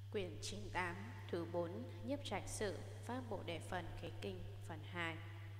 Quyển 98, thứ 4, Nhiếp Trạch Sự, Pháp Bộ Đề Phần Kế Kinh, phần 2.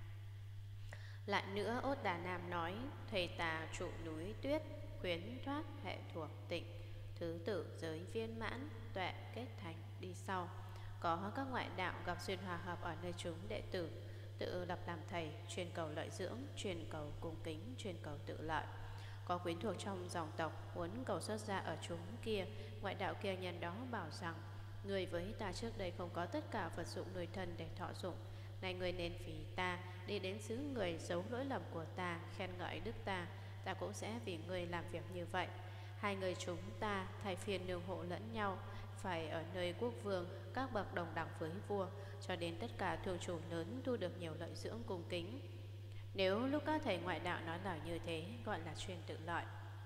Lại nữa, Ốt Đà Nam nói, thầy tà trụ núi tuyết, khuyến thoát hệ thuộc tịnh, thứ tự giới viên mãn, tuệ kết thành đi sau. Có các ngoại đạo gặp duyên hòa hợp ở nơi chúng đệ tử, tự lập làm thầy, chuyên cầu lợi dưỡng, chuyên cầu cung kính, chuyên cầu tự lợi. Có quyến thuộc trong dòng tộc muốn cầu xuất gia ở chúng kia, ngoại đạo kia nhân đó bảo rằng: người với ta trước đây không có tất cả vật dụng nuôi thân để thọ dụng, này người nên vì ta đi đến xứ người giấu lỗi lầm của ta, khen ngợi đức ta, ta cũng sẽ vì người làm việc như vậy. Hai người chúng ta thay phiên nương hộ lẫn nhau, phải ở nơi quốc vương, các bậc đồng đẳng với vua, cho đến tất cả thương chủ lớn thu được nhiều lợi dưỡng cung kính. Nếu lúc các thầy ngoại đạo nói lời như thế, gọi là chuyên tự lợi.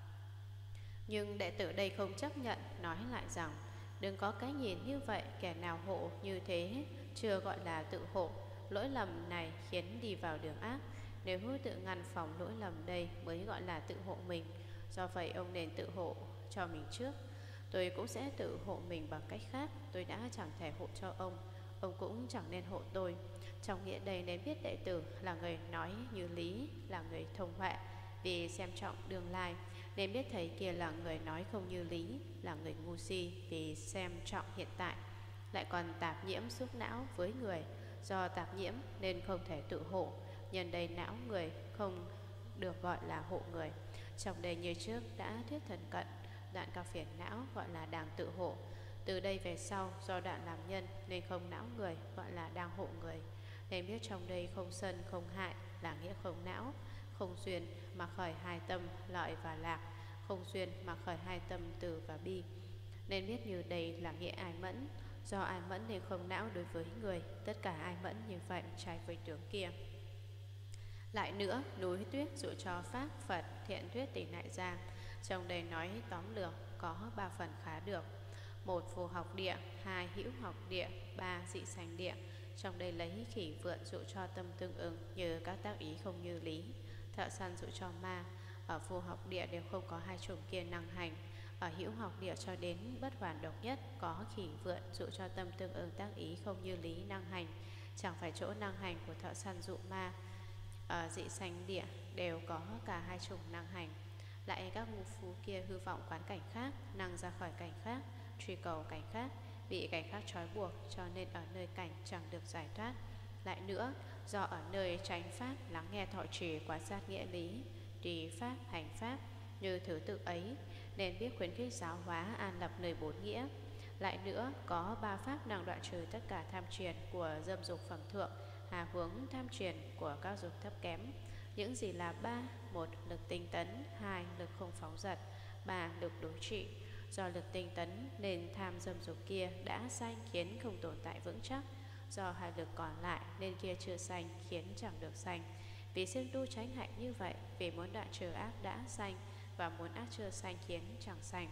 Nhưng đệ tử đây không chấp nhận, nói lại rằng: đừng có cái nhìn như vậy, kẻ nào hộ như thế chưa gọi là tự hộ. Lỗi lầm này khiến đi vào đường ác, nếu tự ngăn phòng lỗi lầm đây mới gọi là tự hộ mình. Do vậy ông nên tự hộ cho mình trước. Tôi cũng sẽ tự hộ mình bằng cách khác. Tôi đã chẳng thể hộ cho ông cũng chẳng nên hộ tôi. Trong nghĩa đây nên biết đệ tử là người nói như lý, là người thông huệ, vì xem trọng tương lai. Nên biết thầy kia là người nói không như lý, là người ngu si, vì xem trọng hiện tại. Lại còn tạp nhiễm xúc não với người, do tạp nhiễm nên không thể tự hộ. Nhân đây não người không được gọi là hộ người. Trong đây như trước đã thuyết thần cận, đoạn cao phiền não gọi là đang tự hộ. Từ đây về sau, do đoạn làm nhân nên không não người, gọi là đang hộ người. Nên biết trong đây không sân không hại là nghĩa không não. Không duyên mà khởi hai tâm lợi và lạc, không duyên mà khởi hai tâm từ và bi. Nên biết như đây là nghĩa ai mẫn. Do ai mẫn nên không não đối với người, tất cả ai mẫn như vậy trái với tướng kia. Lại nữa, núi tuyết dụ cho Pháp, Phật, Thiện Thuyết Tỷ Nại Gia. Trong đây nói tóm lược có 3 phần khá được: 1. Phù học địa, 2. Hữu học địa, 3. Dị sanh địa. Trong đây lấy khỉ vượn dụ cho tâm tương ứng, như các tác ý không như lý. Thợ săn dụ cho ma. Ở phù học địa đều không có hai chủng kia năng hành. Ở hữu học địa cho đến bất hoàn độc nhất, có khỉ vượn dụ cho tâm tương ứng tác ý không như lý năng hành, chẳng phải chỗ năng hành của thợ săn dụ ma. Ở dị sanh địa đều có cả hai chủng năng hành. Lại các ngu phú kia hư vọng quán cảnh khác, năng ra khỏi cảnh khác, truy cầu cảnh khác, bị cảnh khác trói buộc, cho nên ở nơi cảnh chẳng được giải thoát. Lại nữa, do ở nơi tránh pháp, lắng nghe thọ trì quan sát nghĩa lý, trì pháp hành pháp như thứ tự ấy, nên biết khuyến khích giáo hóa an lập nơi 4 nghĩa. Lại nữa, có 3 pháp năng đoạn trừ tất cả tham truyền của dâm dục phẩm thượng, hà hướng tham truyền của các dục thấp kém. Những gì là 3? 1. Lực tinh tấn, 2. Lực không phóng dật, 3. Lực đối trị. Do lực tinh tấn nên tham dâm dục kia đã sanh khiến không tồn tại vững chắc. Do hai lực còn lại nên kia chưa sanh khiến chẳng được sanh. Vì siêng tu tránh hạnh như vậy, vì muốn đoạn trừ ác đã sanh, và muốn ác chưa sanh khiến chẳng sanh.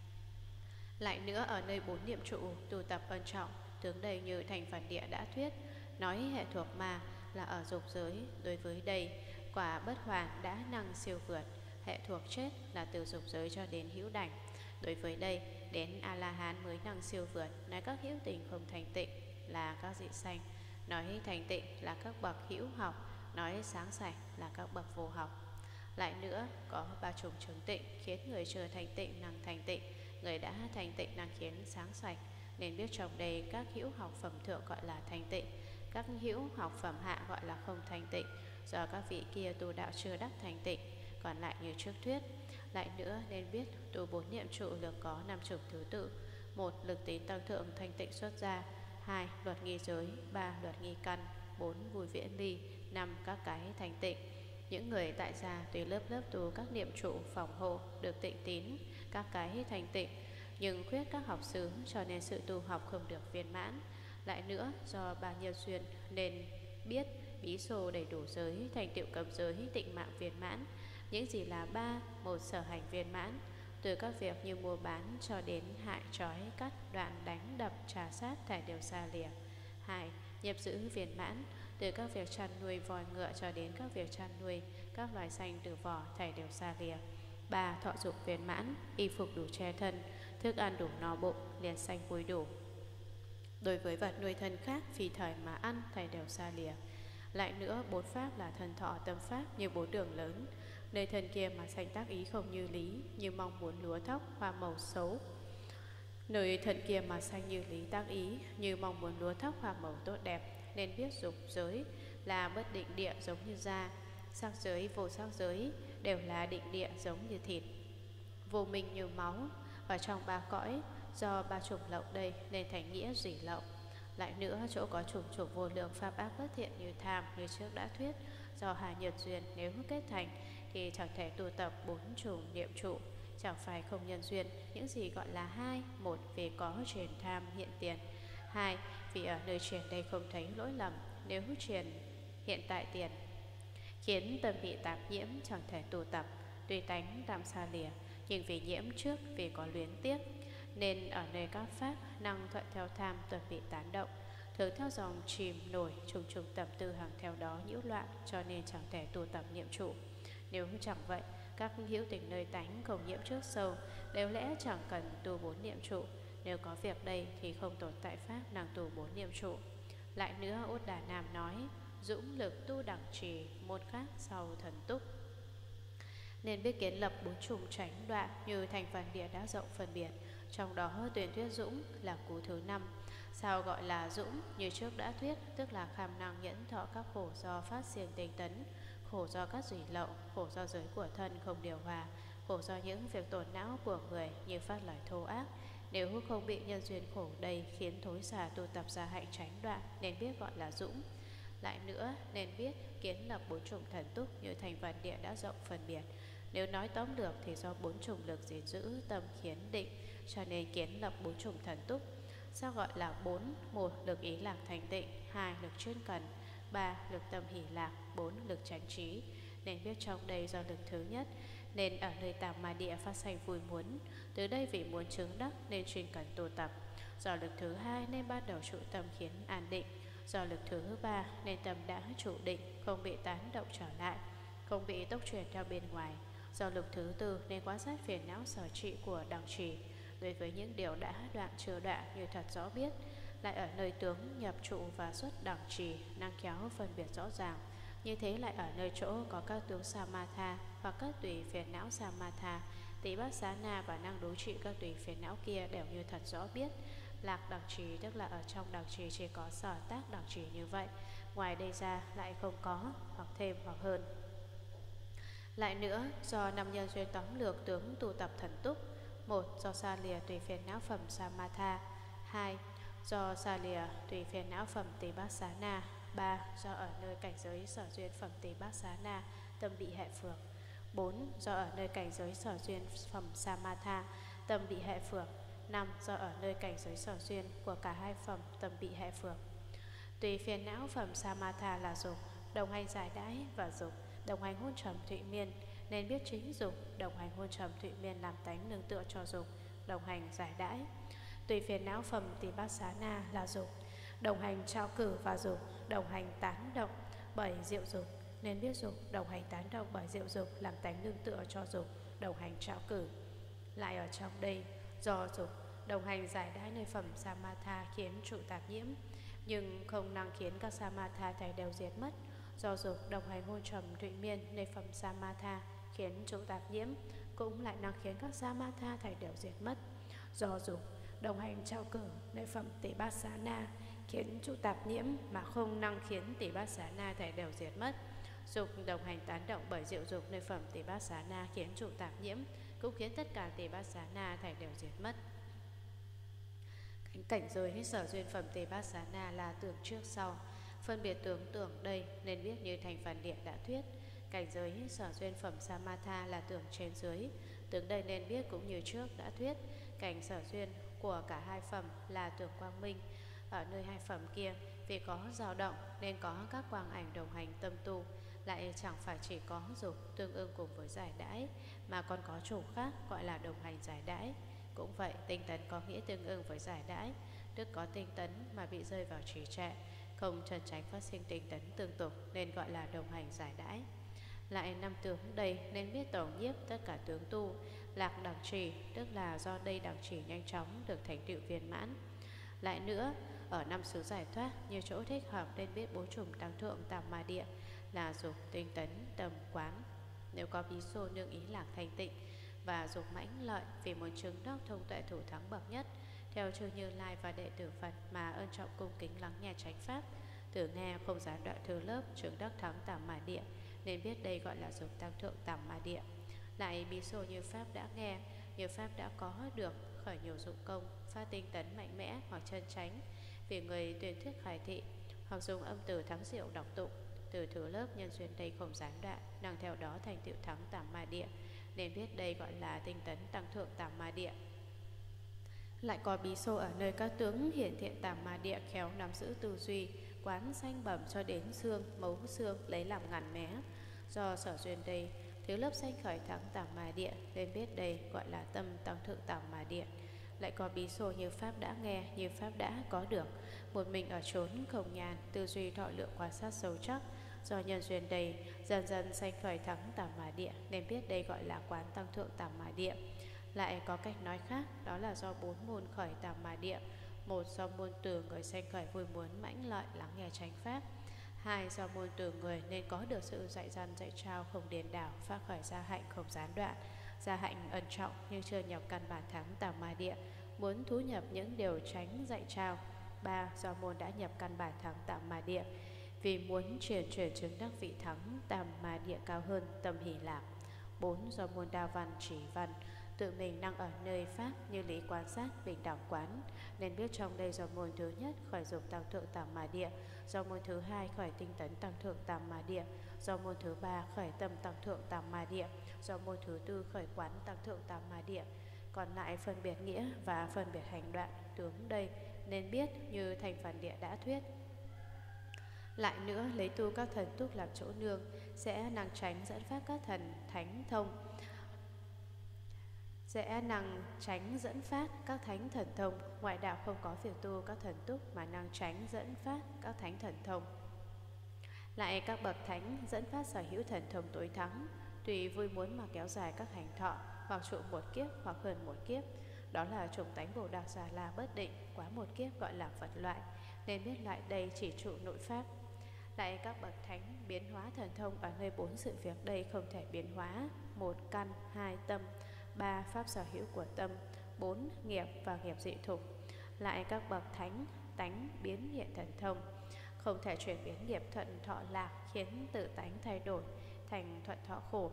Lại nữa, ở nơi 4 niệm trụ tu tập ân trọng, tướng đây như thành phần địa đã thuyết, nói hệ thuộc ma là ở dục giới. Đối với đây, quả bất hoàn đã năng siêu vượt. Hệ thuộc chết là từ dục giới cho đến hữu đảnh. Đối với đây, đến A-la-hán mới năng siêu vượt. Nói các hữu tình không thành tịnh là các dị sanh, nói thành tịnh là các bậc hữu học, nói sáng sạch là các bậc vô học. Lại nữa, có 3 chủng chứng tịnh khiến người chưa thành tịnh năng thành tịnh, người đã thành tịnh năng khiến sáng sạch. Nên biết trong đây các hữu học phẩm thượng gọi là thành tịnh, các hữu học phẩm hạ gọi là không thành tịnh, do các vị kia tu đạo chưa đắc thành tịnh. Còn lại như trước thuyết. Lại nữa, nên biết tu 4 niệm trụ lược có 5 chủng thứ tự: 1. Lực tín tăng thượng thanh tịnh xuất gia, 2. Luật nghi giới, 3. Luật nghi căn, 4. Vui viễn ly, 5. Các cái thành tịnh. Những người tại gia tùy lớp lớp tu các niệm trụ phòng hộ được tịnh tín, các cái thành tịnh, nhưng khuyết các học xứ, cho nên sự tu học không được viên mãn. Lại nữa, do 3 nhân duyên nên biết bí sô đầy đủ giới, thành tựu cấm giới, tịnh mạng viên mãn. Những gì là 3? 1. Sở hành viên mãn, từ các việc như mua bán cho đến hại trói cắt đoạn đánh đập trà sát thảy đều xa lìa. 2. Nhập giữ viên mãn, từ các việc chăn nuôi voi ngựa cho đến các việc chăn nuôi các loài xanh từ vỏ thảy đều xa lìa. 3. Thọ dụng viên mãn, y phục đủ che thân, thức ăn đủ no bụng, liền sanh vui đủ. Đối với vật nuôi thân khác, vì thời mà ăn, thầy đều xa lìa. Lại nữa, 4 pháp là thân thọ tâm pháp như 4 đường lớn. Nơi thân kia mà sanh tác ý không như lý, như mong muốn lúa thóc, hoa màu xấu. Nơi thân kia mà sanh như lý tác ý, như mong muốn lúa thóc, hoa màu tốt đẹp, nên biết dục giới là bất định địa giống như da, sắc giới, vô sắc giới đều là định địa giống như thịt, vô minh như máu. Ở trong 3 cõi, do 3 chủng lậu đây nên thành nghĩa dủy lậu. Lại nữa, chỗ có chủng chủng vô lượng pháp ác bất thiện như tham, như trước đã thuyết, do hai nhân duyên nếu kết thành thì chẳng thể tu tập 4 chủng niệm trụ, chẳng phải không nhân duyên. Những gì gọi là hai: một, vì có truyền tham hiện tiền; hai, vì ở nơi truyền đây không thấy lỗi lầm, nếu truyền hiện tại tiền khiến tâm bị tạp nhiễm, chẳng thể tu tập. Tuy tánh tạm xa lìa, nhưng vì nhiễm trước, vì có luyến tiếc, nên ở nơi các pháp năng thuận theo tham, tuần bị tán động, thường theo dòng chìm nổi, trùng trùng tập tư hàng theo đó nhiễu loạn, cho nên chẳng thể tu tập niệm trụ. Nếu chẳng vậy, các hữu tình nơi tánh không nhiễm trước sâu, đều lẽ chẳng cần tu 4 niệm trụ. Nếu có việc đây thì không tồn tại pháp năng tu 4 niệm trụ. Lại nữa, Út Đà Nam nói: dũng lực tu đẳng trì, môn khác sau thần túc. Nên biết kiến lập 4 chủng tránh đoạn như thành phần địa đã rộng phân biệt. Trong đó tuyển thuyết dũng là cú thứ 5. Sao gọi là dũng? Như trước đã thuyết, tức là kham năng nhẫn thọ các khổ do phát siêng tinh tấn, khổ do các dủy lậu, khổ do giới của thân không điều hòa, khổ do những việc tổn não của người như phát lời thô ác. Nếu không bị nhân duyên khổ đây khiến thối xả tu tập ra hạnh tránh đoạn, nên biết gọi là dũng. Lại nữa, nên biết kiến lập 4 chủng thần túc như thành phần địa đã rộng phân biệt. Nếu nói tóm được thì do 4 chủng lực gìn giữ tâm khiến định, cho nên kiến lập 4 chủng thần túc. Sao gọi là 4? 1. Lực ý lạc thành tịnh; 2. Lực chuyên cần; 3. Lực tâm hỷ lạc; 4. Lực chánh trí. Nên biết trong đây do lực thứ nhất nên ở nơi tàm ma địa phát sanh vui muốn, từ đây vì muốn chứng đắc nên chuyên cần tu tập. Do lực thứ hai nên ban đầu trụ tâm khiến an định. Do lực thứ ba nên tâm đã trụ định, không bị tán động trở lại, không bị tốc chuyển theo bên ngoài. Do lực thứ tư nên quan sát phiền não sở trị của đẳng trì, đối với những điều đã đoạn chưa đoạn như thật rõ biết. Lại ở nơi tướng nhập trụ và xuất đẳng trì năng khéo phân biệt rõ ràng. Như thế lại ở nơi chỗ có các tướng Samatha hoặc các tùy phiền não Samatha, tỷ bát xá na và năng đối trị các tùy phiền não kia đều như thật rõ biết. Lạc đẳng trì tức là ở trong đẳng trì chỉ có sở tác đẳng trì như vậy, ngoài đây ra lại không có, hoặc thêm hoặc hơn. Lại nữa, do 5 nhân duyên tóm lược tướng tu tập thần túc: 1. Do xa lìa tùy phiền não phẩm Samatha; 2. Do xa lìa tùy phiền não phẩm Tỳ Bát Xá Na; 3. Do ở nơi cảnh giới sở duyên phẩm Tỳ Bát Xá Na, tâm bị hệ phược; 4. Do ở nơi cảnh giới sở duyên phẩm Samatha, tâm bị hệ phược; 5. Do ở nơi cảnh giới sở duyên của cả hai phẩm, tâm bị hệ phược. Tùy phiền não phẩm Samatha là dục, đồng hành giải đãi, và dục, đồng hành hôn trầm thụy miên, nên biết chính dục, đồng hành hôn trầm thụy miên làm tánh nương tựa cho dục, đồng hành giải đãi. Tùy phiền não phẩm Tỳ Bát Xá Na là dục, đồng hành trao cử và dục, đồng hành tán động bởi diệu dục, nên biết dục, đồng hành tán động bởi diệu dục làm tánh nương tựa cho dục, đồng hành trao cử. Lại ở trong đây, do dục, đồng hành giải đãi nơi phẩm Samatha khiến trụ tạp nhiễm, nhưng không năng khiến các Samatha thảy đều diệt mất. Do dục, đồng hành hôn trầm thụy miên nơi phẩm Samatha khiến trụ tạp nhiễm, cũng lại năng khiến các Samatha thảy đều diệt mất. Do dục, đồng hành trao cử nơi phẩm Tỳ Bát Xá Na khiến trụ tạp nhiễm, mà không năng khiến Tỳ Bát Xá Na thảy đều diệt mất. Dục, đồng hành tán động bởi diệu dục nơi phẩm Tỳ Bát Xá Na khiến trụ tạp nhiễm, cũng khiến tất cả Tỳ Bát Xá Na thảy đều diệt mất. Cảnh giới hết sở duyên phẩm Tỳ Bát Xá Na là tưởng trước sau, phân biệt tướng tưởng đây nên biết như thành phần địa đã thuyết. Cảnh giới hết sở duyên phẩm Samatha là tưởng trên dưới, tướng đây nên biết cũng như trước đã thuyết. Cảnh sở duyên của cả hai phẩm là tưởng quang minh. Ở nơi hai phẩm kia, vì có dao động nên có các quang ảnh đồng hành tâm tu, lại chẳng phải chỉ có dục tương ưng cùng với giải đãi, mà còn có chủ khác gọi là đồng hành giải đãi. Cũng vậy, tinh tấn có nghĩa tương ưng với giải đãi, tức có tinh tấn mà bị rơi vào trì trệ, không trần tránh phát sinh tinh tấn tương tục nên gọi là đồng hành giải đãi. Lại 5 tướng đây nên biết tổng nhiếp tất cả tướng tu, lạc đẳng chỉ, tức là do đây đẳng chỉ nhanh chóng được thành tựu viên mãn. Lại nữa, ở năm xứ giải thoát, như chỗ thích hợp nên biết bốn chủng tăng thượng tam ma địa là dục, tinh tấn, tâm, quán. Nếu có bí xô nương ý lạc thanh tịnh và dục mãnh lợi vì muốn chứng đắc thông tuệ thủ thắng bậc nhất, theo chư Như Lai và đệ tử Phật mà ân trọng cung kính lắng nghe chánh pháp, thử nghe không gián đoạn thứ lớp chứng đắc thắng tam ma địa, nên biết đây gọi là dục tăng thượng tam ma địa. Lại bí xô như pháp đã nghe, như pháp đã có được khởi nhiều dụng công, phát tinh tấn mạnh mẽ hoặc chân chánh, vì người tuyên thuyết khải thị, hoặc dùng âm từ thắng diệu đọc tụng, từ thứ lớp nhân duyên đây không gián đoạn, năng theo đó thành tựu thắng tam ma địa, nên biết đây gọi là tinh tấn tăng thượng tam ma địa. Lại có bí xô ở nơi các tướng hiển thiện tam ma địa khéo nắm giữ tư duy, quán sanh bẩm cho đến xương, mấu xương lấy làm ngàn mé. Do sở duyên đây, thứ lớp sanh khởi thắng tam ma địa, nên biết đây gọi là tâm tăng thượng tam ma địa. Lại có bí xô như pháp đã nghe, như pháp đã có được, một mình ở chốn không nhàn, tư duy thọ lượng quan sát sâu chắc. Do nhân duyên đây, dần dần sanh khởi thắng tam ma địa, nên biết đây gọi là quán tăng thượng tam ma địa. Lại có cách nói khác, đó là do bốn môn khởi tam ma địa. Một, do môn từ người sanh khởi vui muốn mãnh lợi lắng nghe chánh pháp. Hai, do môn từ người nên có được sự dạy dăn dạy trao không điên đảo, phát khởi gia hạnh không gián đoạn, gia hạnh ân trọng nhưng chưa nhập căn bản thắng tam ma địa, muốn thú nhập những điều tránh dạy trao. Ba, do môn đã nhập căn bản thắng tam ma địa, vì muốn chuyển chứng đắc vị thắng tam ma địa cao hơn, tâm hỷ lạc. Bốn, do môn đa văn chỉ văn, tự mình năng ở nơi pháp như lý quan sát bình đẳng quán, nên biết trong đây do môn thứ nhất khởi dục tăng thượng tam ma địa, do môn thứ hai khởi tinh tấn tăng thượng tam ma địa, do môn thứ ba khởi tâm tăng thượng tam ma địa, do môn thứ tư khởi quán tăng thượng tam ma địa. Còn lại phân biệt nghĩa và phân biệt hành đoạn tướng đây nên biết như thành phần địa đã thuyết. Lại nữa, lấy tu các thần túc làm chỗ nương, sẽ năng tránh dẫn phát các thần thánh thông, sẽ năng tránh dẫn phát các thánh thần thông. Ngoại đạo không có việc tu các thần túc mà năng tránh dẫn phát các thánh thần thông. Lại các bậc thánh dẫn phát sở hữu thần thông tối thắng, tùy vui muốn mà kéo dài các hành thọ, hoặc trụ một kiếp hoặc hơn một kiếp. Đó là chủng tánh Bồ Đạc Già La bất định, quá một kiếp gọi là Phật loại, nên biết lại đây chỉ trụ nội pháp. Lại các bậc thánh biến hóa thần thông ở nơi bốn sự việc đây không thể biến hóa: một, căn; hai, tâm; ba, pháp sở hữu của tâm; bốn, nghiệp và nghiệp dị thục. Lại các bậc thánh tánh biến hiện thần thông, không thể chuyển biến nghiệp thuận thọ lạc, khiến tự tánh thay đổi thành thuận thọ khổ.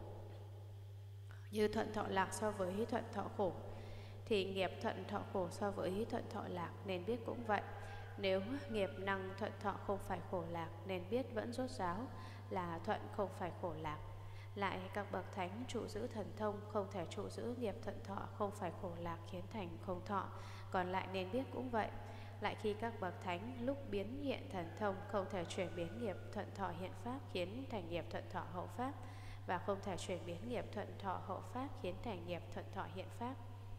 Như thuận thọ lạc so với thuận thọ khổ, thì nghiệp thuận thọ khổ so với thuận thọ lạc, nên biết cũng vậy. Nếu nghiệp năng thuận thọ không phải khổ lạc, nên biết vẫn rốt ráo là thuận không phải khổ lạc. Lại các bậc thánh trụ giữ thần thông, không thể trụ giữ nghiệp thuận thọ không phải khổ lạc, khiến thành không thọ, còn lại nên biết cũng vậy. Lại khi các bậc thánh lúc biến hiện thần thông, không thể chuyển biến nghiệp thuận thọ hiện pháp, khiến thành nghiệp thuận thọ hậu pháp, và không thể chuyển biến nghiệp thuận thọ hậu pháp, khiến thành nghiệp thuận thọ hiện pháp.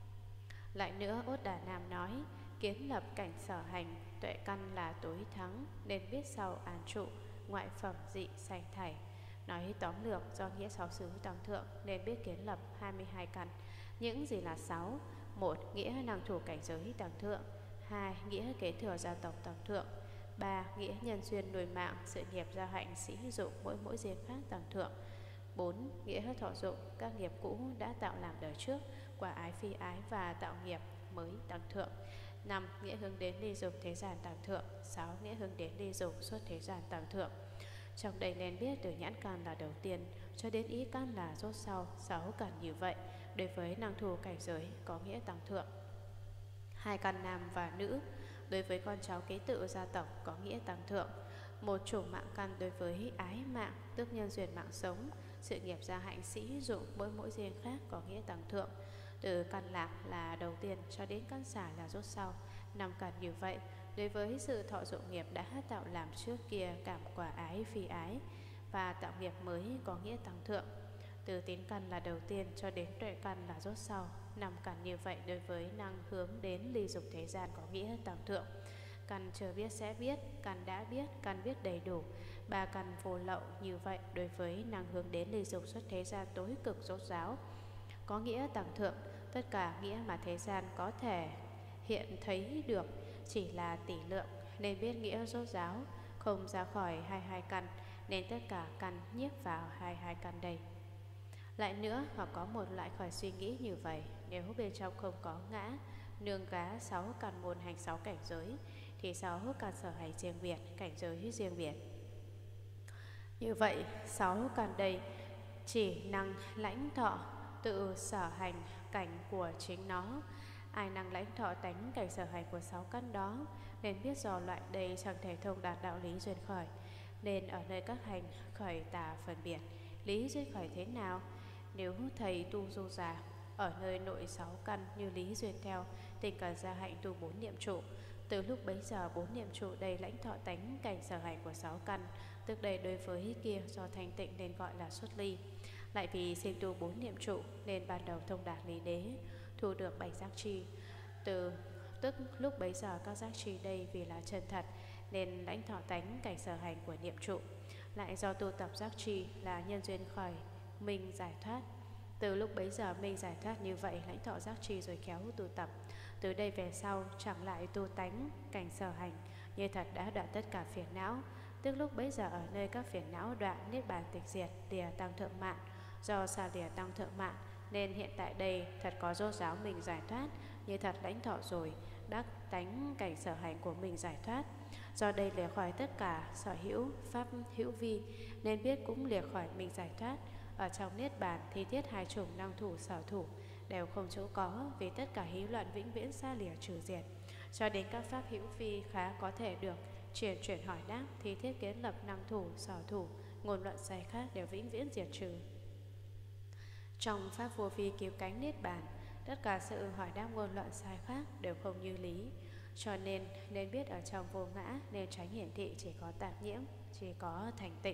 Lại nữa, Ốt Đà Nam nói: kiến lập cảnh sở hành, tuệ căn là tối thắng, nên biết sau an trụ, ngoại phẩm dị sanh thảy. Nói tóm lược, do nghĩa sáu xứ tăng thượng nên biết kiến lập 22 căn. Những gì là 6? 1. Nghĩa năng thủ cảnh giới tăng thượng. 2. Nghĩa kế thừa gia tộc tăng thượng. 3. Nghĩa nhân duyên nuôi mạng, sự nghiệp gia hạnh sĩ dụng mỗi riêng khác tăng thượng. 4. Nghĩa thọ dụng, các nghiệp cũ đã tạo làm đời trước, quả ái phi ái và tạo nghiệp mới tăng thượng. 5. Nghĩa hướng đến ly dục thế gian tăng thượng. 6. Nghĩa hướng đến ly dục suốt thế gian tăng thượng. Trong đây nên biết từ nhãn căn là đầu tiên cho đến ý căn là rốt sau, 6 căn như vậy đối với năng thủ cảnh giới có nghĩa tăng thượng. 2 căn nam và nữ đối với con cháu kế tự gia tộc có nghĩa tăng thượng. 1 chủ mạng căn đối với ái mạng, tức nhân duyên mạng sống, sự nghiệp gia hạnh sĩ dụng mỗi riêng khác có nghĩa tăng thượng. Từ căn lạc là đầu tiên cho đến căn xả là rốt sau, 5 căn như vậy đối với sự thọ dụng nghiệp đã tạo làm trước kia, cảm quả ái phi ái và tạo nghiệp mới có nghĩa tăng thượng. Từ tín căn là đầu tiên cho đến tuệ căn là rốt sau, 5 căn như vậy đối với năng hướng đến ly dục thế gian có nghĩa tăng thượng. Căn chưa biết sẽ biết, căn đã biết, căn biết đầy đủ, 3 căn vô lậu như vậy đối với năng hướng đến ly dục xuất thế gian tối cực rốt ráo. có nghĩa tăng thượng. Tất cả nghĩa mà thế gian có thể hiện thấy được chỉ là tỷ lượng, nên biết nghĩa rốt ráo không ra khỏi 22 căn, nên tất cả căn nhiếp vào 22 căn đây. Lại nữa, hoặc có một loại khỏi suy nghĩ như vậy, nếu bên trong không có ngã nương gá 6 căn môn hành 6 cảnh giới, thì 6 căn sở hành riêng biệt, cảnh giới riêng biệt. Như vậy 6 căn đây chỉ năng lãnh thọ tự sở hành cảnh của chính nó. Ai năng lãnh thọ tánh cảnh sở hành của 6 căn đó, nên biết do loại đây chẳng thể thông đạt đạo lý duyên khởi, nên ở nơi các hành khởi tà phân biệt lý duyên khởi thế nào. Nếu thầy tu du già ở nơi nội 6 căn như lý duyên theo, tình cần gia hạnh tu 4 niệm trụ. Từ lúc bấy giờ 4 niệm trụ đây lãnh thọ tánh cảnh sở hành của 6 căn, tức đây đối với kia do thanh tịnh nên gọi là xuất ly. Lại vì sinh tu 4 niệm trụ nên ban đầu thông đạt lý đế, thu được 7 giác chi. Tức lúc bấy giờ các giác chi đây vì là chân thật nên lãnh thọ tánh cảnh sở hành của niệm trụ. Lại do tu tập giác chi là nhân duyên khởi minh giải thoát. Từ lúc bấy giờ minh giải thoát như vậy lãnh thọ giác chi rồi khéo tu tập. Từ đây về sau chẳng lại tu tánh cảnh sở hành, như thật đã đoạn tất cả phiền não. Tức lúc bấy giờ ở nơi các phiền não đoạn niết bàn tịch diệt, lìa tăng thượng mạng. Do xa lìa tăng thượng mạng nên hiện tại đây thật có rốt ráo mình giải thoát, như thật lãnh thọ rồi đắc tánh cảnh sở hành của mình giải thoát. Do đây lìa khỏi tất cả sở hữu pháp hữu vi, nên biết cũng lìa khỏi mình giải thoát. Ở trong niết bàn thì thiết hai chủng năng thủ sở thủ đều không chỗ có, vì tất cả hí loạn vĩnh viễn xa lìa trừ diệt. Cho đến các pháp hữu vi khá có thể được chuyển hỏi đáp, thì thiết kiến lập năng thủ sở thủ ngôn luận sai khác đều vĩnh viễn diệt trừ. Trong pháp vô vi cứu cánh niết bàn, tất cả sự hỏi đáp ngôn luận sai khác đều không như lý. Cho nên biết ở trong vô ngã nên tránh hiển thị chỉ có tạp nhiễm, chỉ có thành tịnh.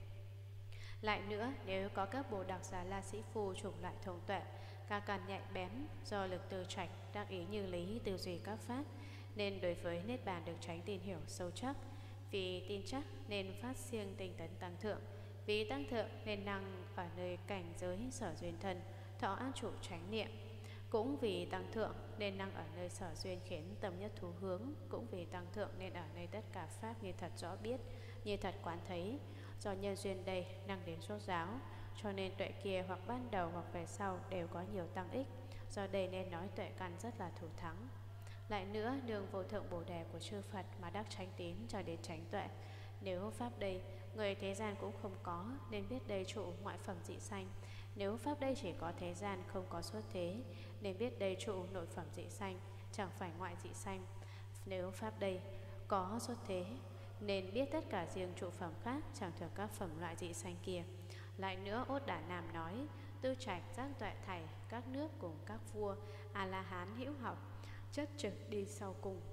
Lại nữa, nếu có các bồ đặc giả la sĩ phu chủng loại thông tuệ, các căn nhạy bén do lực từ trạch đắc ý như lý tư duy các pháp, nên đối với niết bàn được tránh tin hiểu sâu chắc. Vì tin chắc nên phát siêng tinh tấn tăng thượng. Vì tăng thượng nên năng ở nơi cảnh giới sở duyên thân, thọ an trụ chánh niệm. Cũng vì tăng thượng nên năng ở nơi sở duyên khiến tâm nhất thú hướng. Cũng vì tăng thượng nên ở nơi tất cả pháp như thật rõ biết, như thật quán thấy. Do nhân duyên đây năng đến rốt ráo, cho nên tuệ kia hoặc ban đầu hoặc về sau đều có nhiều tăng ích. Do đây nên nói tuệ căn rất là thủ thắng. Lại nữa, nương vô thượng bồ đề của chư Phật mà đắc chánh tín cho đến chánh tuệ. Nếu pháp đây người thế gian cũng không có, nên biết đây trụ ngoại phẩm dị sanh. Nếu pháp đây chỉ có thế gian không có xuất thế, nên biết đây trụ nội phẩm dị sanh, chẳng phải ngoại dị sanh. Nếu pháp đây có xuất thế, nên biết tất cả riêng trụ phẩm khác, chẳng thuộc các phẩm loại dị sanh kia. Lại nữa, Ốt Đà Nam nói, tư trạch giác tuệ thảy các nước cùng các vua A-la-hán hữu học, chất trực đi sau cùng.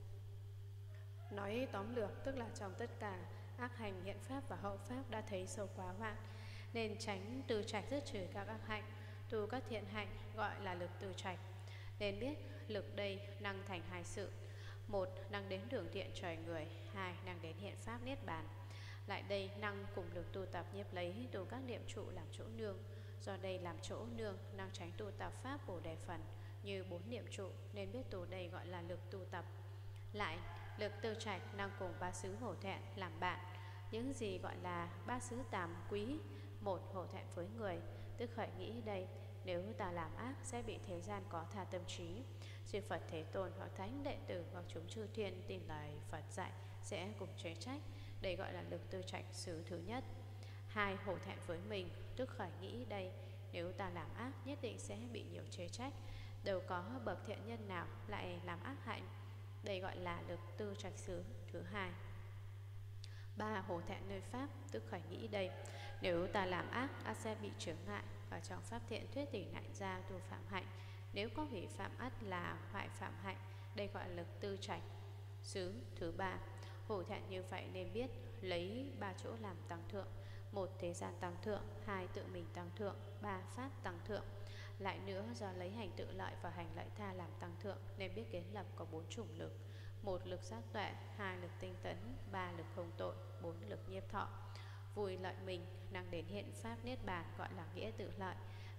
Nói tóm lược, tức là trong tất cả ác hành hiện pháp và hậu pháp đã thấy sâu quá vạn, nên tránh từ trạch dứt trừ các ác hạnh, tu các thiện hạnh gọi là lực từ trạch. Nên biết lực đây năng thành hai sự: một, năng đến đường thiện trời người; hai, năng đến hiện pháp niết bàn. Lại đây năng cùng lực tu tập nhiếp lấy tu các niệm trụ làm chỗ nương. Do đây làm chỗ nương, năng tránh tu tập pháp bồ đề phần như 4 niệm trụ, nên biết tu đây gọi là lực tu tập. Lại lực tư trạch năng cùng ba xứ hổ thẹn làm bạn. Những gì gọi là ba xứ tàm quý? Một, hổ thẹn với người, tức khởi nghĩ đây: nếu ta làm ác sẽ bị thế gian có tha tâm trí, chư Phật Thế Tôn hoặc thánh đệ tử hoặc chúng chư thiên tin lời Phật dạy sẽ cùng chế trách. Đây gọi là lực tư trạch xứ thứ nhất. Hai, hổ thẹn với mình, tức khởi nghĩ đây: nếu ta làm ác nhất định sẽ bị nhiều chế trách, đâu có bậc thiện nhân nào lại làm ác hạnh. Đây gọi là lực tư trạch xứ thứ hai. Ba, hổ thẹn nơi pháp, tức khởi nghĩ đây: nếu ta làm ác sẽ bị chướng ngại, ở trong pháp thiện thuyết tỉnh lại ra tu phạm hạnh, nếu có hủy phạm ắt là hoại phạm hạnh. Đây gọi là lực tư trạch xứ thứ ba. Hổ thẹn như vậy nên biết lấy ba chỗ làm tăng thượng: một, thế gian tăng thượng; hai, tự mình tăng thượng; ba, pháp tăng thượng. Lại nữa, do lấy hành tự lợi và hành lợi tha làm tăng thượng, nên biết kiến lập có 4 chủng lực: một, lực giác tuệ; hai, lực tinh tấn; ba, lực không tội; bốn, lực nhiếp thọ. Vui lợi mình năng đến hiện pháp niết bàn gọi là nghĩa tự lợi.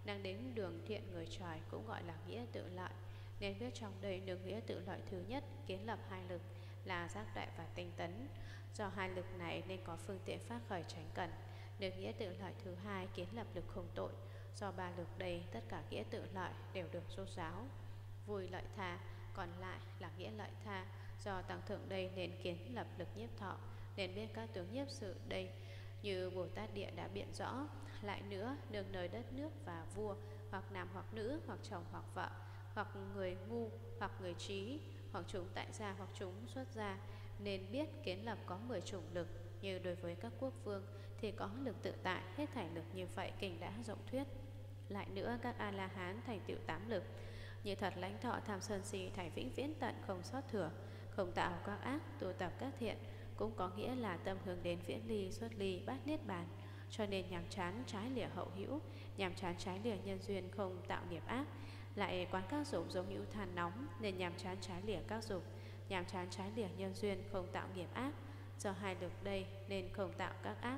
Năng đến đường thiện người trời cũng gọi là nghĩa tự lợi, nên viết trong đây đường nghĩa tự lợi thứ nhất kiến lập hai lực là giác tuệ và tinh tấn. Do hai lực này nên có phương tiện phát khởi tránh cần. Đường nghĩa tự lợi thứ hai kiến lập lực không tội. Do ba lực đây tất cả nghĩa tự lợi đều được rốt ráo. Vui lợi tha còn lại là nghĩa lợi tha. Do tăng thượng đây nên kiến lập lực nhiếp thọ, nên biết các tướng nhiếp sự đây như Bồ Tát Địa đã biện rõ. Lại nữa, nương nơi đất nước và vua, hoặc nam hoặc nữ, hoặc chồng hoặc vợ, hoặc người ngu hoặc người trí, hoặc chúng tại gia hoặc chúng xuất gia, nên biết kiến lập có 10 chủng lực. Như đối với các quốc vương thì có lực tự tại, hết thảy lực như vậy kinh đã rộng thuyết. Lại nữa, các A-la-hán thành tựu 8 lực, như thật lãnh thọ tham sân si thảy vĩnh viễn tận không sót thừa, không tạo các ác, tu tập các thiện, cũng có nghĩa là tâm hướng đến viễn ly xuất ly bát niết bàn. Cho nên nhàm chán trái lìa hậu hữu, nhàm chán trái lìa nhân duyên, không tạo nghiệp ác. Lại quán các dục giống hữu than nóng, nên nhàm chán trái lìa các dục, nhàm chán trái lìa nhân duyên, không tạo nghiệp ác. Do hai lực đây nên không tạo các ác.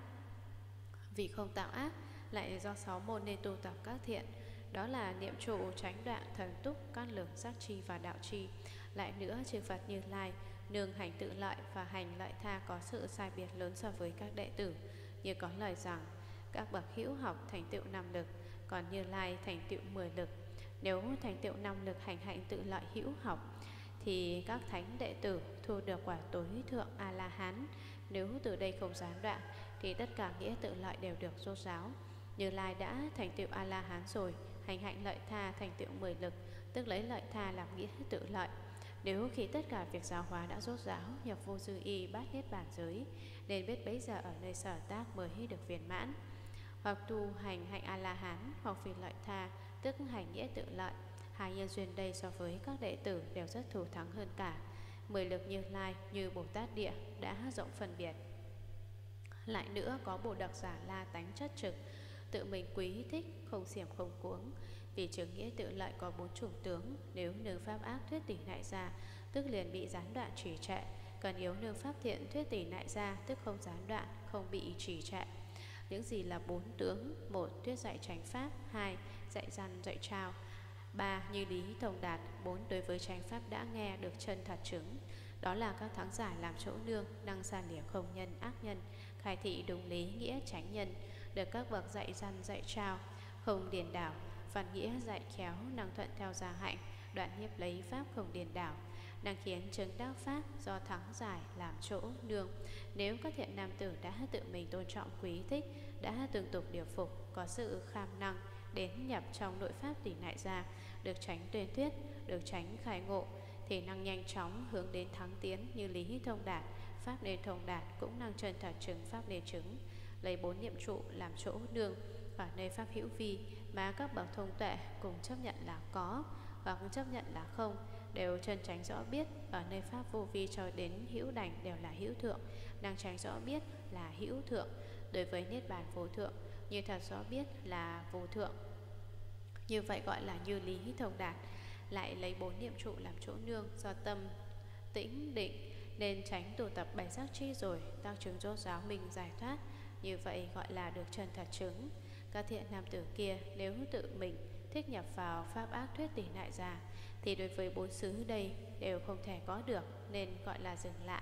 Vì không tạo ác, lại do 6 môn nên tu tập các thiện. Đó là niệm trụ, chánh đoạn, thần túc, can lực, giác chi và đạo chi. Lại nữa, chư Phật Như Lai nương hành tự lợi và hành lợi tha có sự sai biệt lớn so với các đệ tử. Như có lời rằng các bậc hữu học thành tựu 5 lực, còn Như Lai thành tựu 10 lực. Nếu thành tựu 5 lực hành hạnh tự lợi hữu học thì các thánh đệ tử thu được quả tối thượng A-la-hán. Nếu từ đây không gián đoạn thì tất cả nghĩa tự lợi đều được rốt ráo. Như Lai đã thành tựu A-la-hán rồi, hành hạnh lợi tha thành tựu 10 lực, tức lấy lợi tha làm nghĩa tự lợi. Nếu khi tất cả việc giáo hóa đã rốt ráo, nhập vô dư y bát niết bàn giới, nên biết bấy giờ ở nơi sở tác mới được viên mãn. Hoặc tu hành hạnh A-la-hán, hoặc vì lợi tha, tức hành nghĩa tự lợi. Hai nhân duyên đây so với các đệ tử đều rất thù thắng hơn cả. 10 lực Như Lai như Bồ Tát Địa đã rộng phân biệt. Lại nữa, có Bồ Đặc Giả La tánh chất trực, tự mình quý thích, không xiểm không cuống. Vì chứng nghĩa tự lợi có 4 chủng tướng. Nếu nương pháp ác thuyết tỷ nại ra, tức liền bị gián đoạn trì trệ. Còn yếu nương pháp thiện thuyết tỷ nại ra, tức không gián đoạn, không bị trì trệ. Những gì là 4 tướng? 1. Thuyết dạy chánh pháp. 2. Dạy răn dạy trao. 3. Như lý thông đạt. 4. Đối với chánh pháp đã nghe được chân thật chứng. Đó là các thắng giải làm chỗ nương, năng san lìa không nhân ác nhân, khai thị đúng lý nghĩa chánh nhân, được các bậc dạy răn dạy trao, không điền đảo, văn nghĩa dạy khéo, năng thuận theo gia hạnh, đoạn hiếp lấy pháp không điền đảo, năng khiến chứng đắc pháp do thắng giải làm chỗ nương. Nếu các thiện nam tử đã tự mình tôn trọng quý thích, đã tương tục điều phục, có sự kham năng, đến nhập trong nội pháp tỷ nại ra, được tránh tuyên thuyết, được tránh khai ngộ, thì năng nhanh chóng hướng đến thắng tiến. Như lý thông đạt, pháp nên thông đạt, cũng năng chân thật chứng pháp nên chứng. Lấy 4 niệm trụ làm chỗ nương, ở nơi pháp hữu vi mà các bậc thông tuệ cùng chấp nhận là có hoặc chấp nhận là không, đều chân tránh rõ biết. Ở nơi pháp vô vi cho đến hữu đảnh đều là hữu thượng, năng tránh rõ biết là hữu thượng. Đối với niết bàn vô thượng, như thật rõ biết là vô thượng. Như vậy gọi là như lý thông đạt. Lại lấy 4 niệm trụ làm chỗ nương, do tâm tĩnh định nên tránh tụ tập 7 giác chi rồi tăng chứng rốt ráo mình giải thoát. Như vậy gọi là được chân thật chứng. Các thiện nam tử kia nếu tự mình thích nhập vào pháp ác thuyết tỷ nại ra, thì đối với 4 xứ đây đều không thể có được, nên gọi là dừng lại.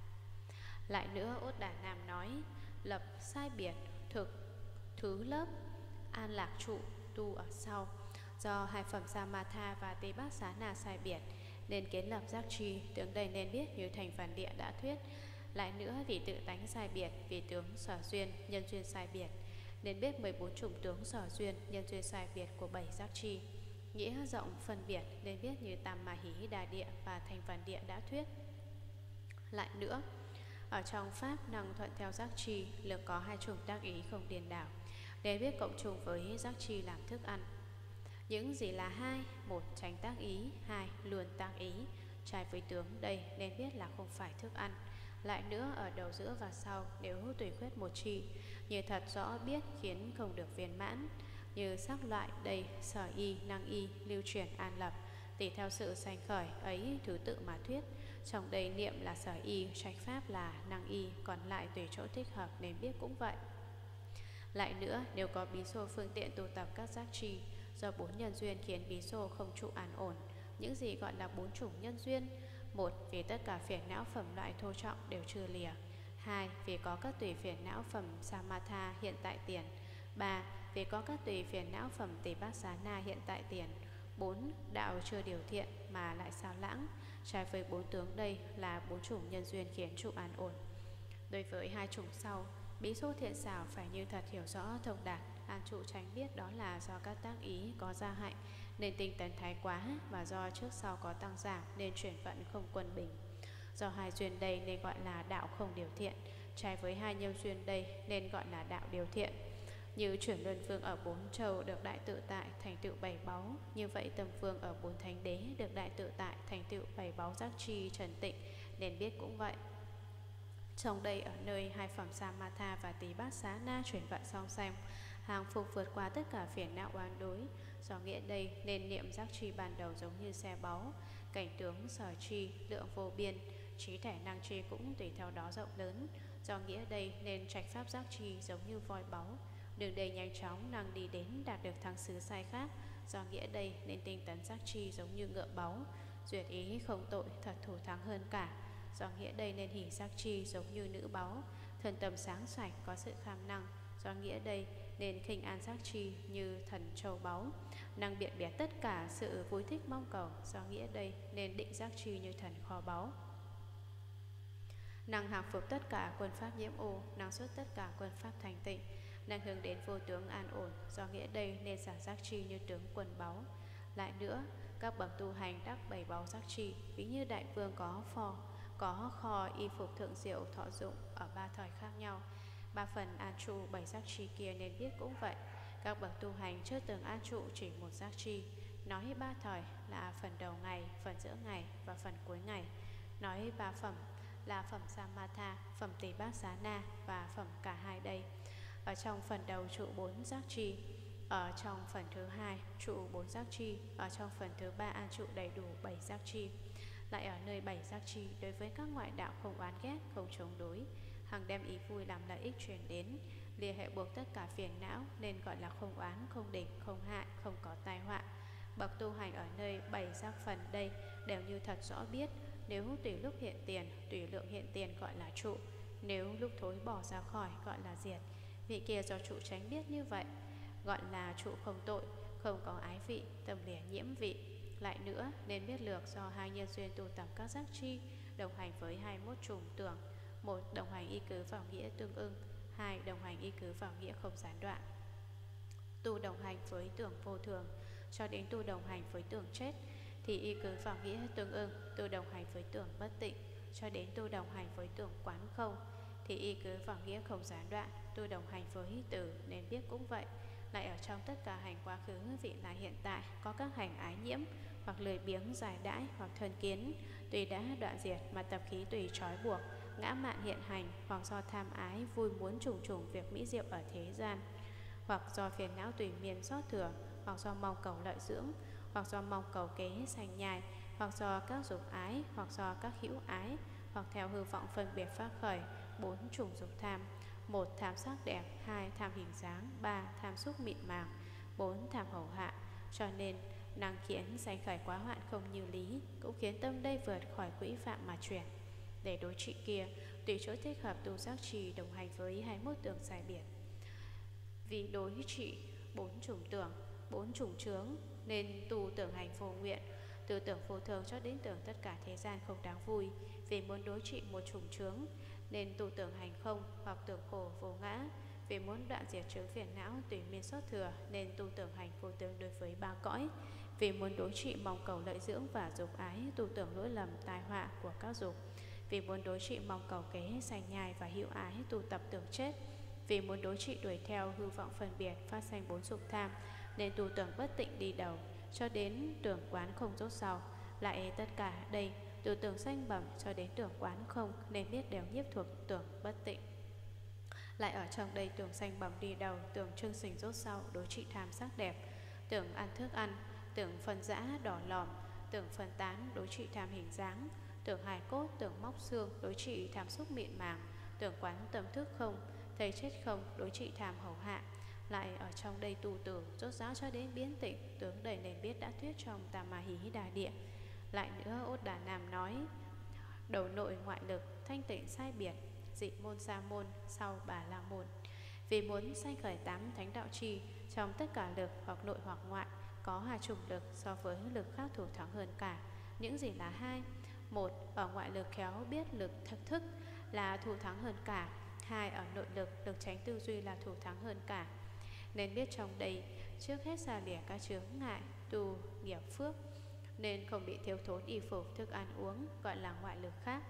Lại nữa, Ốt Đà Nam nói lập sai biệt thực thứ lớp an lạc trụ tu ở sau. Do hai phẩm Samatha và Tê Bát Xá Na sai biệt nên kiến lập giác chi, tướng đây nên biết như thành Phản Địa đã thuyết. Lại nữa, vì tự tánh sai biệt, vì tướng sở duyên, nhân duyên sai biệt, nên biết 14 chủng tướng sở duyên, nhân duyên sai biệt của 7 giác chi. Nghĩa rộng phân biệt nên biết như Tam Ma Hí Đà Địa và thành Phản Địa đã thuyết. Lại nữa, ở trong pháp năng thuận theo giác chi, lực có 2 chủng tác ý không điền đảo, nên biết cộng trùng với giác chi làm thức ăn. Những gì là 2? 1. Tránh tác ý. 2. Luôn tác ý. Trái với tướng đây nên biết là không phải thức ăn. Lại nữa, ở đầu giữa và sau nếu tùy khuyết một chi, như thật rõ biết khiến không được viên mãn. Như sắc loại đây sở y, năng y, lưu truyền an lập, tùy theo sự sanh khởi ấy thứ tự mà thuyết. Trong đây niệm là sở y, tránh pháp là năng y, còn lại tùy chỗ thích hợp nên biết cũng vậy. Lại nữa, nếu có bí xô phương tiện tụ tập các giác chi, do 4 nhân duyên khiến bí xô không trụ an ổn. Những gì gọi là 4 chủng nhân duyên? Một, vì tất cả phiền não phẩm loại thô trọng đều chưa lìa. Hai, vì có các tùy phiền não phẩm samatha hiện tại tiền. Ba, vì có các tùy phiền não phẩm tỳ bát xá na hiện tại tiền. 4. Đạo chưa điều thiện mà lại sao lãng. Trái với 4 tướng đây là 4 chủng nhân duyên khiến trụ an ổn. Đối với 2 chủng sau, bí xô thiện xảo phải như thật hiểu rõ thông đạt, an trụ tránh biết đó là do các tác ý có gia hạnh nên tinh tấn thái quá, và do trước sau có tăng giảm nên chuyển vận không quân bình. Do 2 duyên đây nên gọi là đạo không điều thiện, trái với 2 nhân duyên đây nên gọi là đạo điều thiện. Như chuyển luân vương ở 4 châu được đại tự tại thành tựu 7 báu, như vậy tâm vương ở 4 thánh đế được đại tự tại thành tựu 7 báu giác chi trần tịnh, nên biết cũng vậy. Trong đây ở nơi 2 phẩm Samatha và Tỳ Bát Xá Na chuyển vận song song, hàng phục vượt qua tất cả phiền não oán đối. Do nghĩa đây nên niệm giác chi ban đầu giống như xe báu, cảnh tướng sở chi lượng vô biên, trí thể năng chi cũng tùy theo đó rộng lớn. Do nghĩa đây nên trạch pháp giác chi giống như voi báu, đường đầy nhanh chóng năng đi đến đạt được thắng xứ sai khác. Do nghĩa đây nên tinh tấn giác chi giống như ngựa báu, duyệt ý không tội thật thủ thắng hơn cả. Do nghĩa đây nên hỷ giác chi giống như nữ báu, thần tâm sáng sạch có sự kham năng. Do nghĩa đây nên khinh an giác chi như thần châu báu, năng biện biệt tất cả sự vui thích mong cầu. Do nghĩa đây nên định giác chi như thần kho báu, năng hàng phục tất cả quân pháp nhiễm ô, năng xuất tất cả quân pháp thành tịnh, năng hướng đến vô tướng an ổn. Do nghĩa đây nên xả giác chi như tướng quân báu. Lại nữa, các bậc tu hành đắc 7 báu giác chi, ví như đại vương có kho y phục thượng diệu thọ dụng ở 3 thời khác nhau, 3 phần an trụ 7 giác chi kia nên biết cũng vậy. Các bậc tu hành chưa từng an trụ chỉ một giác chi, nói 3 thời là phần đầu ngày, phần giữa ngày và phần cuối ngày. Nói 3 phẩm là phẩm Samatha, phẩm Tỳ Bát Xá Na và phẩm cả hai đây. Ở trong phần đầu trụ 4 giác chi, ở trong phần thứ hai trụ 4 giác chi, ở trong phần thứ 3 an trụ đầy đủ 7 giác chi. Lại ở nơi 7 giác chi, đối với các ngoại đạo không oán ghét, không chống đối, hằng đem ý vui làm lợi ích truyền đến, lìa hệ buộc tất cả phiền não nên gọi là không oán, không địch, không hại, không có tai họa. Bậc tu hành ở nơi 7 giác phần đây đều như thật rõ biết, nếu tùy lúc hiện tiền, tùy lượng hiện tiền gọi là trụ, nếu lúc thối bỏ ra khỏi gọi là diệt. Vị kia do trụ tránh biết như vậy, gọi là trụ không tội, không có ái vị, tâm lìa nhiễm vị. Lại nữa, nên biết lược do 2 nhân duyên tu tập các giác chi đồng hành với 21 chủng tưởng. 1. Đồng hành y cứ vào nghĩa tương ưng. 2. Đồng hành y cứ vào nghĩa không gián đoạn. Tu đồng hành với tưởng vô thường cho đến tu đồng hành với tưởng chết thì y cứ vào nghĩa tương ưng. Tu đồng hành với tưởng bất tịnh cho đến tu đồng hành với tưởng quán không thì y cứ vào nghĩa không gián đoạn. Tu đồng hành với tử nên biết cũng vậy. Lại ở trong tất cả hành quá khứ, vị lai hiện tại, có các hành ái nhiễm hoặc lười biếng giải đãi hoặc thân kiến, tùy đã đoạn diệt mà tập khí tùy trói buộc, ngã mạn hiện hành, hoặc do tham ái vui muốn trùng trùng việc mỹ diệu ở thế gian, hoặc do phiền não tùy miên xót thừa, hoặc do mong cầu lợi dưỡng, hoặc do mong cầu kế sanh nhai, hoặc do các dục ái, hoặc do các hữu ái, hoặc theo hư vọng phân biệt phát khởi 4 chủng dục tham. 1. Tham sắc đẹp. 2. Tham hình dáng. 3. Tham xúc mịn màng. 4. Tham hầu hạ. Cho nên năng khiến sanh khởi quá hoạn không như lý, cũng khiến tâm đây vượt khỏi quỹ phạm mà chuyển. Để đối trị kia, tùy chỗ thích hợp tu giác trì đồng hành với 21 tưởng giải biệt. Vì đối trị 4 chủng tưởng, 4 chủng chướng nên tu tưởng hành vô nguyện, từ tưởng vô thường cho đến tưởng tất cả thế gian không đáng vui. Vì muốn đối trị một chủng chướng nên tu tưởng hành không hoặc tưởng khổ vô ngã. Vì muốn đoạn diệt chướng phiền não tùy miên xót thừa nên tu tưởng hành vô tướng đối với 3 cõi. Vì muốn đối trị mong cầu lợi dưỡng và dục ái, tu tưởng lỗi lầm tai họa của các dục. Vì muốn đối trị mong cầu kế sanh nhai và hữu ái, tu tập tưởng chết. Vì muốn đối trị đuổi theo hư vọng phân biệt phát sanh 4 dục tham nên tu tưởng bất tịnh đi đầu cho đến tưởng quán không rốt sau. Lại tất cả đây từ tưởng sanh bẩm cho đến tưởng quán không nên biết đều nhiếp thuộc tưởng bất tịnh. Lại ở trong đây tưởng sanh bẩm đi đầu, tưởng trương sinh rốt sau, đối trị tham sắc đẹp, tưởng ăn thức ăn, tưởng phân dã đỏ lòm, tưởng phân tán, đối trị tham hình dáng, tưởng hài cốt, tưởng móc xương, đối trị tham xúc mịn màng, tưởng quán tâm thức không, thầy chết không đối trị thảm hầu hạ, lại ở trong đây tu tưởng rốt ráo cho đến biến tịnh, tướng đầy nên biết đã thuyết trong Tam Ma Hí Đà Địa. Lại nữa Ốt Đà Nam nói, đầu nội ngoại lực thanh tịnh sai biệt, dị môn sa môn sau Bà La môn. Vì muốn sanh khởi 8 thánh đạo trì, trong tất cả lực hoặc nội hoặc ngoại có 2 chủng lực so với lực khác thủ thắng hơn cả. Những gì là 2? 1. Ở ngoại lực khéo biết lực thực thức là thủ thắng hơn cả. 2. Ở nội lực, lực tránh tư duy là thủ thắng hơn cả. Nên biết trong đây, trước hết xa lìa các chướng ngại, tu nghiệp phước, nên không bị thiếu thốn y phục, thức ăn uống, gọi là ngoại lực khác.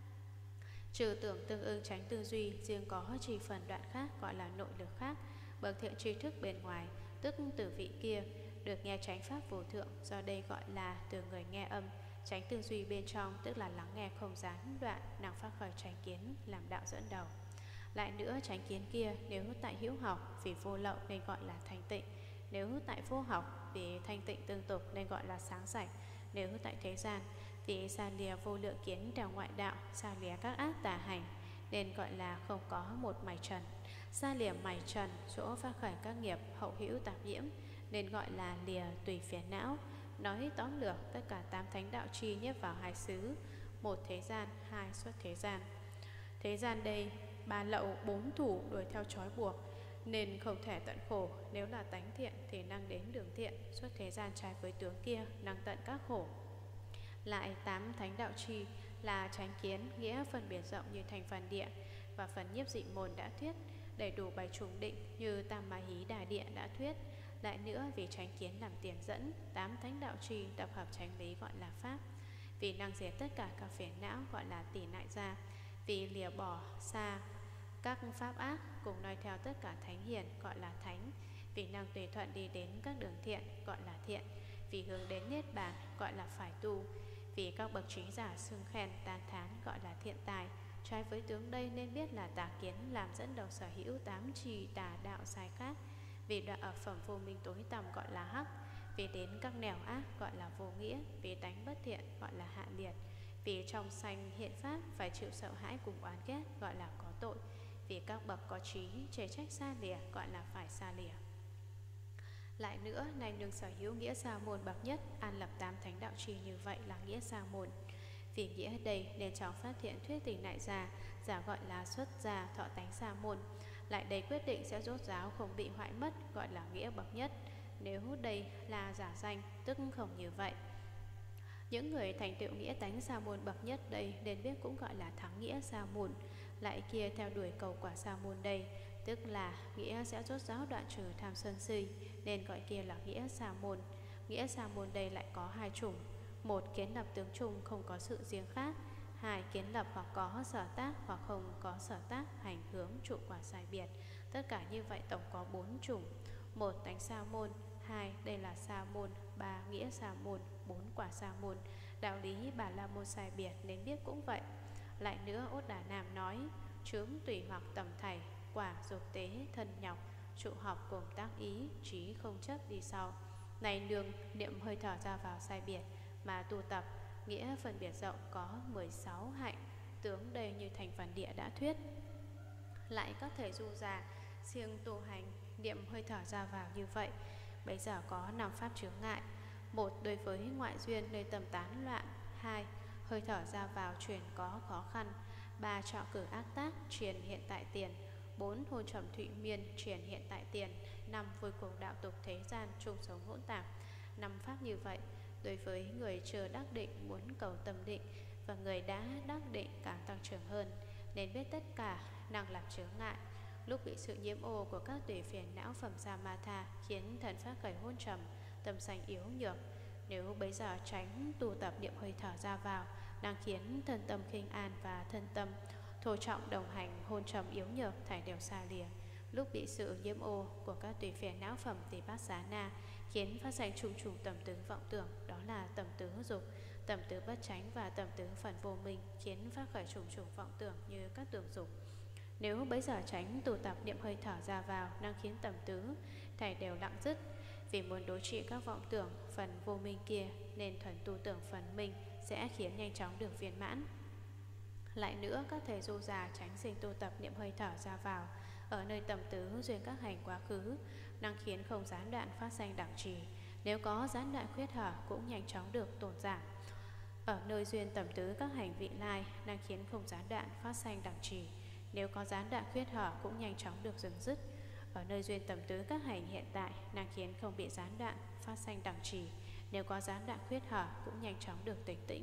Trừ tưởng tương ưng tránh tư duy, riêng có trì phần đoạn khác gọi là nội lực khác. Bậc thiện tri thức bên ngoài, tức từ vị kia, được nghe chánh pháp vô thượng, do đây gọi là từ người nghe âm. Tránh tư duy bên trong, tức là lắng nghe không gián đoạn, năng phát khởi chánh kiến, làm đạo dẫn đầu. Lại nữa, chánh kiến kia nếu tại hữu học vì vô lậu nên gọi là thanh tịnh, nếu tại vô học vì thanh tịnh tương tục nên gọi là sáng sạch, nếu tại thế gian vì xa lìa vô lượng kiến theo ngoại đạo, xa lìa các ác tà hành nên gọi là không có một mảy trần. Xa lìa mảy trần, chỗ phát khởi các nghiệp hậu hữu tạp nhiễm nên gọi là lìa tùy phiền não. Nói tóm lược, tất cả 8 thánh đạo chi nhếp vào 2 xứ, 1 thế gian, 2 xuất thế gian. Thế gian đây 3 lậu 4 thủ đuổi theo trói buộc nên không thể tận khổ. Nếu là tánh thiện thì năng đến đường thiện, xuất thế gian trái với tướng kia, năng tận các khổ. Lại 8 thánh đạo chi là chánh kiến, nghĩa phân biệt rộng như thành phần địa, và phần nhiếp dị môn đã thuyết, đầy đủ 7 chủng định như Tam Ma Hí Đà Địa đã thuyết. Lại nữa, vì chánh kiến làm tiền dẫn, 8 thánh đạo chi tập hợp chánh lý gọi là pháp. Vì năng diệt tất cả các phiền não gọi là tỷ nại gia. Vì lìa bỏ xa các pháp ác cùng noi theo tất cả thánh hiền gọi là thánh. Vì năng tùy thuận đi đến các đường thiện gọi là thiện. Vì hướng đến niết bàn gọi là phải tu. Vì các bậc trí giả xưng khen tán thán gọi là thiện tài. Trái với tướng đây nên biết là tà kiến làm dẫn đầu sở hữu 8 trì tà đạo sai khác. Vì đoạn ở phẩm vô minh tối tăm gọi là hắc. Vì đến các nẻo ác gọi là vô nghĩa. Vì tánh bất thiện gọi là hạ liệt. Vì trong sanh hiện pháp phải chịu sợ hãi cùng oán ghét gọi là có tội. Vì các bậc có trí chê trách xa lìa gọi là phải xa lìa. Lại nữa, nay nương sở hữu nghĩa sa môn bậc nhất, an lập 8 thánh đạo trì như vậy là nghĩa sa môn. Vì nghĩa đây nên trong phát thiện thuyết tình đại gia, giả gọi là xuất gia thọ tánh sa môn. Lại đây quyết định sẽ rốt ráo không bị hoại mất, gọi là nghĩa bậc nhất. Nếu đây là giả danh, tức không như vậy. Những người thành tựu nghĩa tánh sa môn bậc nhất đây nên biết cũng gọi là thắng nghĩa sa môn. Lại kia theo đuổi cầu quả sa môn đây, tức là nghĩa sẽ rốt ráo đoạn trừ tham sân si, nên gọi kia là nghĩa sa môn. Nghĩa sa môn đây lại có 2 chủng: 1. Kiến lập tướng chung không có sự riêng khác. 2. Kiến lập hoặc có sở tác hoặc không có sở tác, hành hướng trụ quả sai biệt. Tất cả như vậy tổng có 4 chủng: 1. Tánh sa môn. 2. Đây là sa môn. 3. Nghĩa sa môn. 4. Quả sa môn. Đạo lý Bà La môn sai biệt nên biết cũng vậy. Lại nữa, Ốt Đà Nam nói, chướng tùy hoặc tầm thảy, quả dục tế thân nhọc, trụ học cùng tác ý, trí không chấp đi sau. Này nương niệm hơi thở ra vào sai biệt mà tu tập, nghĩa phân biệt rộng có 16 hạnh, tướng đây như thành phần địa đã thuyết. Lại các thầy du già siêng tu hành niệm hơi thở ra vào như vậy, bây giờ có 5 pháp chướng ngại. 1. Đối với ngoại duyên nơi tâm tán loạn. 2. Hơi thở ra vào truyền có khó khăn. 3. Trọ cử ác tác truyền hiện tại tiền. 4. Hôn trầm thụy miên truyền hiện tại tiền. 5. Vui cuồng đạo tục thế gian chung sống hỗn tạp. 5 pháp như vậy đối với người chưa đắc định muốn cầu tâm định, và người đã đắc định càng tăng trưởng hơn, nên biết tất cả năng làm chướng ngại. Lúc bị sự nhiễm ô của các tùy phiền não phẩm Samatha khiến thần phát khởi hôn trầm, tâm sanh yếu nhược, nếu bấy giờ tránh tu tập niệm hơi thở ra vào, đang khiến thân tâm khinh an và thân tâm thô trọng đồng hành, hôn trầm yếu nhược thảy đều xa lìa. Lúc bị sự nhiễm ô của các tùy phiền não phẩm Tỳ Bát Xá Na khiến phát sinh trùng trùng tầm tứ vọng tưởng, đó là tầm tứ dục, tầm tứ bất chánh và tầm tứ phần vô minh, khiến phát khởi trùng trùng vọng tưởng như các tưởng dục. Nếu bấy giờ tránh tu tập niệm hơi thở ra vào, đang khiến tầm tứ thảy đều lặng dứt. Vì muốn đối trị các vọng tưởng phần vô minh kia, nên thuần tu tưởng phần minh sẽ khiến nhanh chóng được viên mãn. Lại nữa, các thầy du già tránh sinh tu tập niệm hơi thở ra vào, Ở nơi tầm tứ duyên các hành quá khứ, năng khiến không gián đoạn phát sanh đẳng trì. Nếu có gián đoạn khuyết hở cũng nhanh chóng được tổn giảm. Ở nơi duyên tầm tứ các hành vị lai, năng khiến không gián đoạn phát sanh đẳng trì. Nếu có gián đoạn khuyết hở cũng nhanh chóng được dừng dứt. Ở nơi duyên tầm tứ các hành hiện tại, năng khiến không bị gián đoạn phát sanh đẳng trì. Nếu có gián đoạn khuyết hở cũng nhanh chóng được tỉnh tĩnh.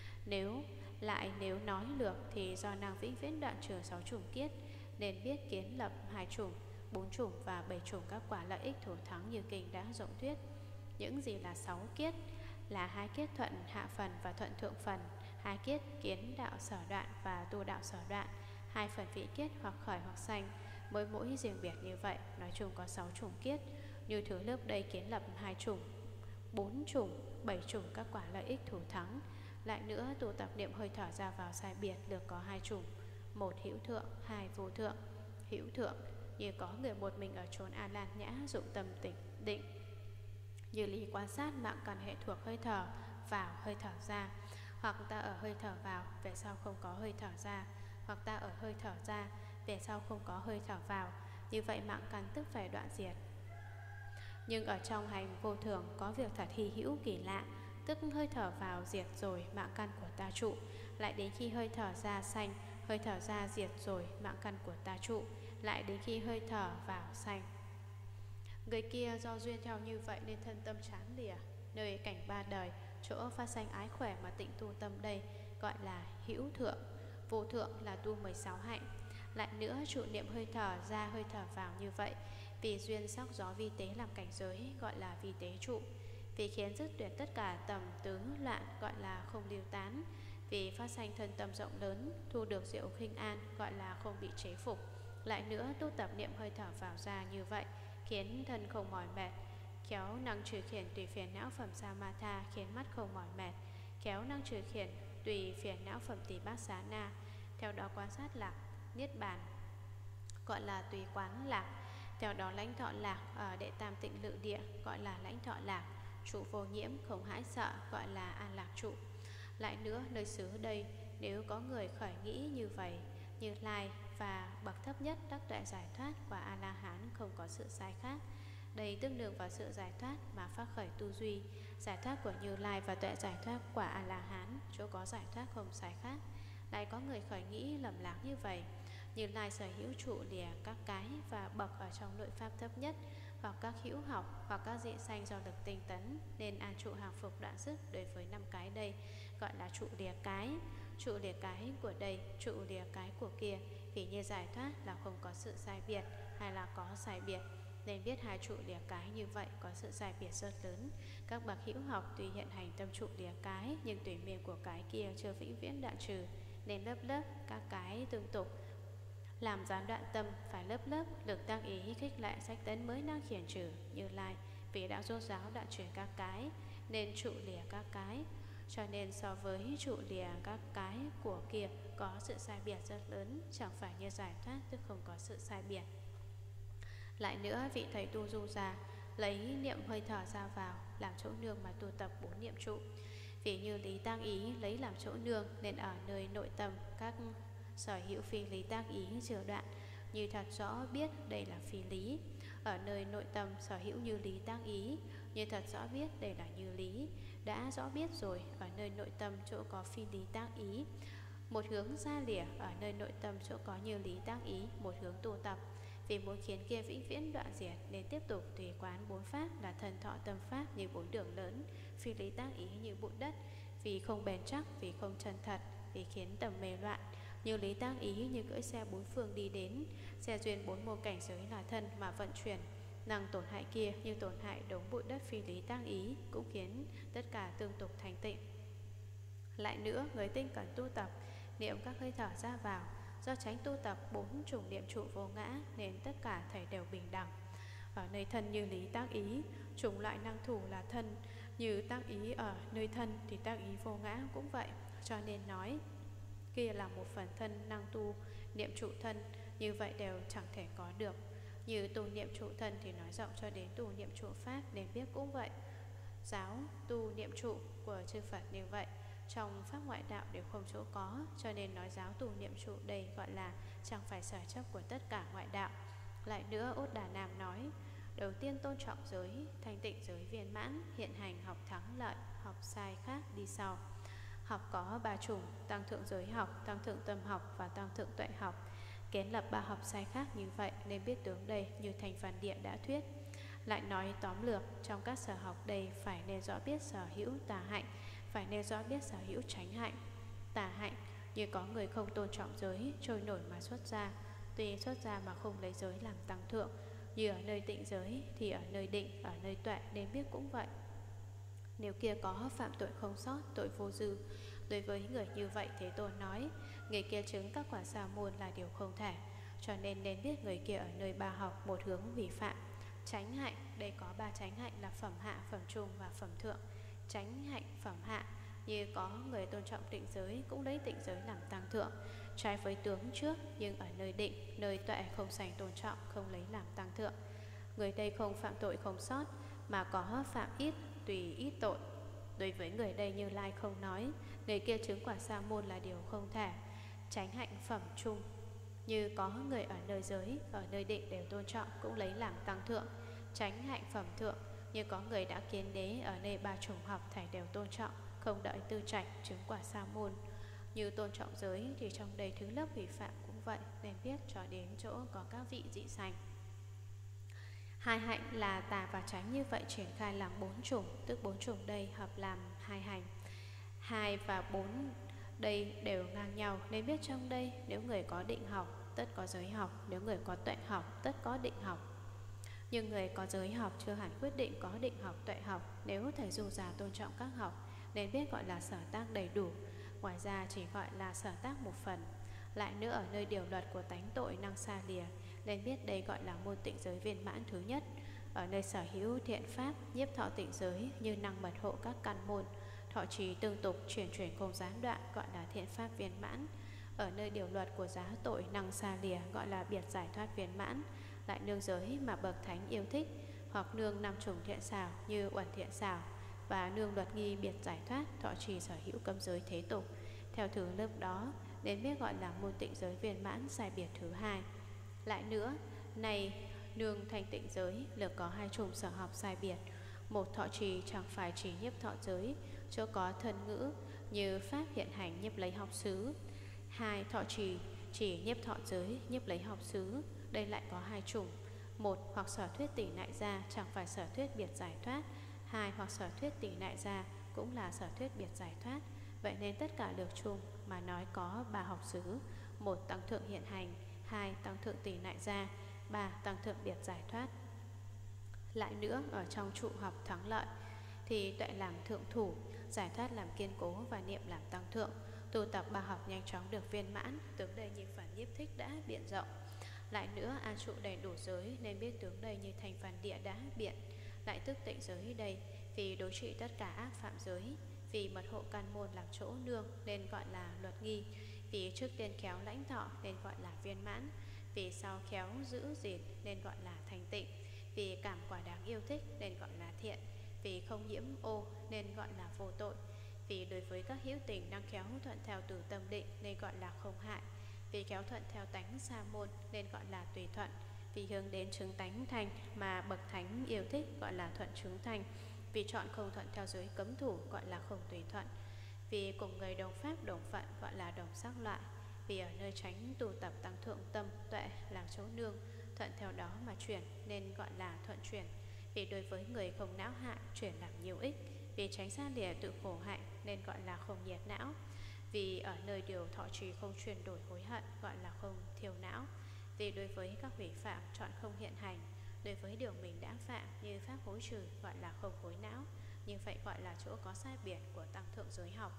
Nếu nói lược thì do năng vĩnh viễn đoạn trừ 6 chủng kiết, nên biết kiến lập 2 chủng, 4 chủng và 7 chủng các quả lợi ích thủ thắng như kinh đã rộng thuyết. Những gì là 6 kiết? Là 2 kiết thuận hạ phần và thuận thượng phần, 2 kiết kiến đạo sở đoạn và tu đạo sở đoạn, 2 phần vị kiết hoặc khởi hoặc sanh. Mỗi riêng biệt như vậy, nói chung có 6 chủng kiết. Như thứ lớp đây kiến lập 2 chủng, 4 chủng, 7 chủng các quả lợi ích thủ thắng. Lại nữa, tu tập niệm hơi thở ra vào sai biệt được có 2 chủng, 1 hữu thượng, 2 vô thượng. Hữu thượng như có người một mình ở chốn an lan nhã, dụng tâm tĩnh định, như lý quan sát mạng căn hệ thuộc hơi thở vào hơi thở ra, hoặc ta ở hơi thở vào về sau không có hơi thở ra, hoặc ta ở hơi thở ra về sau không có hơi thở vào. Như vậy mạng căn tức phải đoạn diệt. Nhưng ở trong hành vô thường có việc thật hy hữu kỳ lạ, tức hơi thở vào diệt rồi mạng căn của ta trụ, lại đến khi hơi thở ra sanh, hơi thở ra diệt rồi mạng căn của ta trụ, lại đến khi hơi thở vào sanh. Người kia do duyên theo như vậy nên thân tâm chán lìa, nơi cảnh ba đời, chỗ phát sanh ái khỏe mà tịnh tu tâm đây gọi là hữu thượng. Vô thượng là tu 16 hạnh. Lại nữa, trụ niệm hơi thở ra hơi thở vào như vậy, vì duyên sắc gió vi tế làm cảnh giới gọi là vi tế trụ. Vì khiến dứt tuyệt tất cả tầm tứ loạn gọi là không lưu tán. Vì phát sanh thân tâm rộng lớn, thu được diệu khinh an gọi là không bị chế phục. Lại nữa, tu tập niệm hơi thở vào ra như vậy, khiến thân không mỏi mệt, khéo năng trừ khiển tùy phiền não phẩm samatha, khiến mắt không mỏi mệt, khéo năng trừ khiển tùy phiền não phẩm tỳ bát xá na. Theo đó quan sát lạc niết bàn gọi là tùy quán lạc. Theo đó lãnh thọ lạc ở đệ tam tịnh lự địa gọi là lãnh thọ lạc. Trụ vô nhiễm không hãi sợ gọi là an lạc trụ. Lại nữa, nơi xứ đây nếu có người khởi nghĩ như vậy, Như Lai và bậc thấp nhất đắc tuệ giải thoát và A La Hán không có sự sai khác. Đây tương đương vào sự giải thoát mà phát khởi tu duy. Giải thoát của Như Lai và tuệ giải thoát quả A La Hán, chỗ có giải thoát không sai khác. Lại có người khởi nghĩ lầm lạc như vậy: Như Lai sở hữu trụ lìa các cái và bậc ở trong nội pháp thấp nhất, hoặc các hữu học, hoặc các dị sanh do lực tinh tấn, nên an trụ hàng phục đoạn sức đối với 5 cái đây, gọi là trụ lìa cái. Trụ lìa cái của đây, trụ lìa cái của kia, vì như giải thoát là không có sự sai biệt hay là có sai biệt, nên biết hai trụ lìa cái như vậy có sự sai biệt rất lớn. Các bậc hữu học tuy hiện hành tâm trụ lìa cái, nhưng tùy miên của cái kia chưa vĩnh viễn đoạn trừ, nên lớp lớp các cái tương tục làm gián đoạn tâm, phải lớp lớp lực tăng ý khích lệ sách tấn mới năng khiển trừ. Như Lai vì đã rốt ráo đoạn trừ các cái, nên trụ lìa các cái, cho nên so với trụ lìa các cái của kia có sự sai biệt rất lớn, chẳng phải như giải thoát tức không có sự sai biệt. Lại nữa, vị thầy tu du già lấy niệm hơi thở ra vào làm chỗ nương mà tu tập 4 niệm trụ. Vì như lý tăng ý lấy làm chỗ nương, nên ở nơi nội tâm các sở hữu phi lý tăng ý chừa đoạn, như thật rõ biết đây là phi lý. Ở nơi nội tâm sở hữu như lý tăng ý, như thật rõ biết đây là như lý. Đã rõ biết rồi, ở nơi nội tâm chỗ có phi lý tăng ý, một hướng ra lìa. Ở nơi nội tâm chỗ có như lý tăng ý, một hướng tu tập. Vì muốn khiến kia vĩnh viễn đoạn diệt, nên tiếp tục tùy quán 4 pháp là thần thọ tâm pháp như 4 đường lớn, phi lý tác ý như bụi đất, vì không bền chắc, vì không chân thật, vì khiến tầm mê loạn. Như lý tác ý như cưỡi xe 4 phương đi đến, xe duyên 4 mô cảnh giới là thân mà vận chuyển, năng tổn hại kia như tổn hại đống bụi đất phi lý tác ý, cũng khiến tất cả tương tục thành tịnh. Lại nữa, người tinh cần tu tập niệm các hơi thở ra vào, do tránh tu tập 4 chủng niệm trụ vô ngã, nên tất cả thầy đều bình đẳng. Ở nơi thân như lý tác ý, chủng loại năng thủ là thân, như tác ý ở nơi thân thì tác ý vô ngã cũng vậy. Cho nên nói kia là một phần thân năng tu niệm trụ thân, như vậy đều chẳng thể có được. Như tu niệm trụ thân thì nói rộng cho đến tu niệm trụ pháp, nên biết cũng vậy. Giáo tu niệm trụ của chư Phật như vậy, trong pháp ngoại đạo đều không chỗ có, cho nên nói giáo tu niệm trụ đây gọi là chẳng phải sở chấp của tất cả ngoại đạo. Lại nữa, Ốt Đà Nam nói, đầu tiên tôn trọng giới, thanh tịnh giới viên mãn, hiện hành học thắng lợi, học sai khác đi sau. Học có 3 chủng: tăng thượng giới học, tăng thượng tâm học và tăng thượng tuệ học. Kiến lập 3 học sai khác như vậy nên biết tướng đây như Thành Phản Điện đã thuyết. Lại nói tóm lược, trong các sở học đây phải nên rõ biết sở hữu tà hạnh, phải nên rõ biết sở hữu chánh hạnh. Tà hạnh như có người không tôn trọng giới, trôi nổi mà xuất gia, tuy xuất gia mà không lấy giới làm tăng thượng, như ở nơi tịnh giới thì ở nơi định, ở nơi tuệ nên biết cũng vậy. Nếu kia có phạm tội không sót, tội vô dư, đối với người như vậy Thế Tôn nói, người kia chứng các quả sa môn là điều không thể, cho nên biết người kia ở nơi 3 học một hướng vi phạm. Chánh hạnh, đây có 3 chánh hạnh là phẩm hạ, phẩm trung và phẩm thượng. Chánh hạnh phẩm hạ như có người tôn trọng tịnh giới, cũng lấy tịnh giới làm tăng thượng, trái với tướng trước, nhưng ở nơi định, nơi tuệ không sành tôn trọng, không lấy làm tăng thượng. Người đây không phạm tội không sót, mà có phạm ít, tùy ít tội. Đối với người đây Như Lai không nói, người kia chứng quả sa môn là điều không thể. Chánh hạnh phẩm trung như có người ở nơi giới, ở nơi định đều tôn trọng, cũng lấy làm tăng thượng. Chánh hạnh phẩm thượng như có người đã kiến đế, ở nơi 3 chủng học thảy đều tôn trọng, không đợi tư trạch chứng quả sa môn. Như tôn trọng giới thì trong đây thứ lớp vi phạm cũng vậy, nên biết cho đến chỗ có các vị dị sanh. 2 hạnh là tà và chánh như vậy triển khai làm 4 chủng, tức 4 chủng đây hợp làm 2 hành. 2 và 4 đây đều ngang nhau, nên biết trong đây nếu người có định học tất có giới học, nếu người có tuệ học tất có định học. Nhưng người có giới học chưa hẳn quyết định có định học tuệ học. Nếu thầy dù già tôn trọng các học nên biết gọi là sở tác đầy đủ, ngoài ra chỉ gọi là sở tác một phần. Lại nữa ở nơi điều luật của tánh tội năng xa lìa nên biết đây gọi là môn tịnh giới viên mãn thứ nhất. Ở nơi sở hữu thiện pháp nhiếp thọ tịnh giới như năng mật hộ các căn môn, thọ trì tương tục chuyển không gián đoạn gọi là thiện pháp viên mãn. Ở nơi điều luật của giá tội năng xa lìa gọi là biệt giải thoát viên mãn. Lại nương giới mà bậc thánh yêu thích, hoặc nương 5 chủng thiện xảo như uẩn thiện xảo, và nương luật nghi biệt giải thoát, thọ trì sở hữu cấm giới thế tục. Theo thứ lớp đó nên biết gọi là môn tịnh giới viên mãn sai biệt thứ 2. Lại nữa, này nương thanh tịnh giới lược có 2 chủng sở học sai biệt. Một, thọ trì chẳng phải chỉ nhiếp thọ giới, chỗ có thân ngữ như pháp hiện hành nhiếp lấy học xứ. 2, thọ trì chỉ nhiếp thọ giới nhiếp lấy học xứ, đây lại có 2 chủng. Một, hoặc sở thuyết tỷ nại gia chẳng phải sở thuyết biệt giải thoát. 2, hoặc sở thuyết tỷ nại gia cũng là sở thuyết biệt giải thoát. Vậy nên tất cả lược chung mà nói có 3 học xứ: 1, tăng thượng hiện hành; 2, tăng thượng tỷ nại gia; 3, tăng thượng biệt giải thoát. Lại nữa, ở trong trụ học thắng lợi thì tuệ làm thượng thủ, giải thoát làm kiên cố và niệm làm tăng thượng. Tu tập 3 học nhanh chóng được viên mãn, tướng đây như phần nhiếp thích đã biện rộng. Lại nữa, an trụ đầy đủ giới nên biết tướng đây như Thành Phản Địa đã biện. Lại tức tịnh giới đây vì đối trị tất cả ác phạm giới, vì mật hộ căn môn làm chỗ nương nên gọi là luật nghi, vì trước tiên khéo lãnh thọ nên gọi là viên mãn, vì sau khéo giữ gìn nên gọi là thành tịnh, vì cảm quả đáng yêu thích nên gọi là thiện, vì không nhiễm ô nên gọi là vô tội, vì đối với các hữu tình đang khéo thuận theo từ tâm định nên gọi là không hại, vì khéo thuận theo tánh sa môn nên gọi là tùy thuận, vì hướng đến chứng tánh thanh mà bậc thánh yêu thích gọi là thuận chứng thanh, vì chọn không thuận theo giới cấm thủ gọi là không tùy thuận, vì cùng người đồng pháp đồng phận gọi là đồng sắc loại, vì ở nơi tránh tu tập tăng thượng tâm tuệ làm chỗ nương, thuận theo đó mà chuyển nên gọi là thuận chuyển, vì đối với người không não hại chuyển làm nhiều ích, vì tránh xa lìa tự khổ hạnh nên gọi là không nhiệt não, vì ở nơi điều thọ trì không chuyển đổi hối hận gọi là không thiêu não, vì đối với các hủy phạm chọn không hiện hành, đối với điều mình đã phạm như pháp hối trừ gọi là không hối não. Như vậy gọi là chỗ có sai biệt của tăng thượng giới học.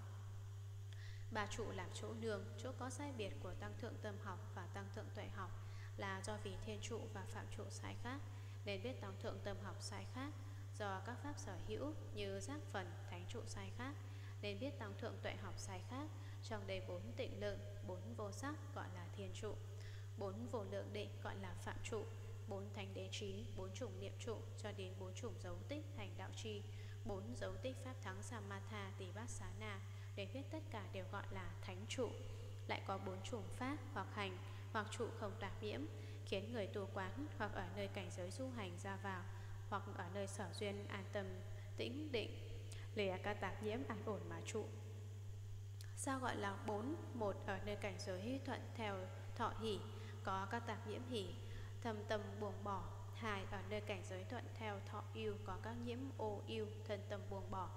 3 trụ làm chỗ nương, chỗ có sai biệt của tăng thượng tâm học và tăng thượng tuệ học là do vì thiên trụ và phạm trụ sai khác nên biết tăng thượng tâm học sai khác, do các pháp sở hữu như giác phần thánh trụ sai khác nên biết tăng thượng tuệ học sai khác. Trong đây 4 tịnh lượng, 4 vô sắc gọi là thiên trụ, 4 vô lượng định gọi là phạm trụ, 4 thánh đế trí, 4 chủng niệm trụ cho đến 4 chủng dấu tích hành đạo chi, 4 dấu tích pháp thắng Samatha Tỳ Bát Xá Na để biết tất cả đều gọi là thánh trụ. Lại có 4 chủng pháp hoặc hành hoặc trụ không tạp nhiễm, khiến người tu quán hoặc ở nơi cảnh giới du hành ra vào, hoặc ở nơi sở duyên an tâm tĩnh định, lìa các tạp nhiễm an ổn mà trụ. Sao gọi là 4? Một, ở nơi cảnh giới thuận theo thọ hỷ, có các tạp nhiễm hỷ, thâm tâm buông bỏ. 2, ở nơi cảnh giới thuận theo thọ ưu, có các nhiễm ô ưu, thân tâm buông bỏ.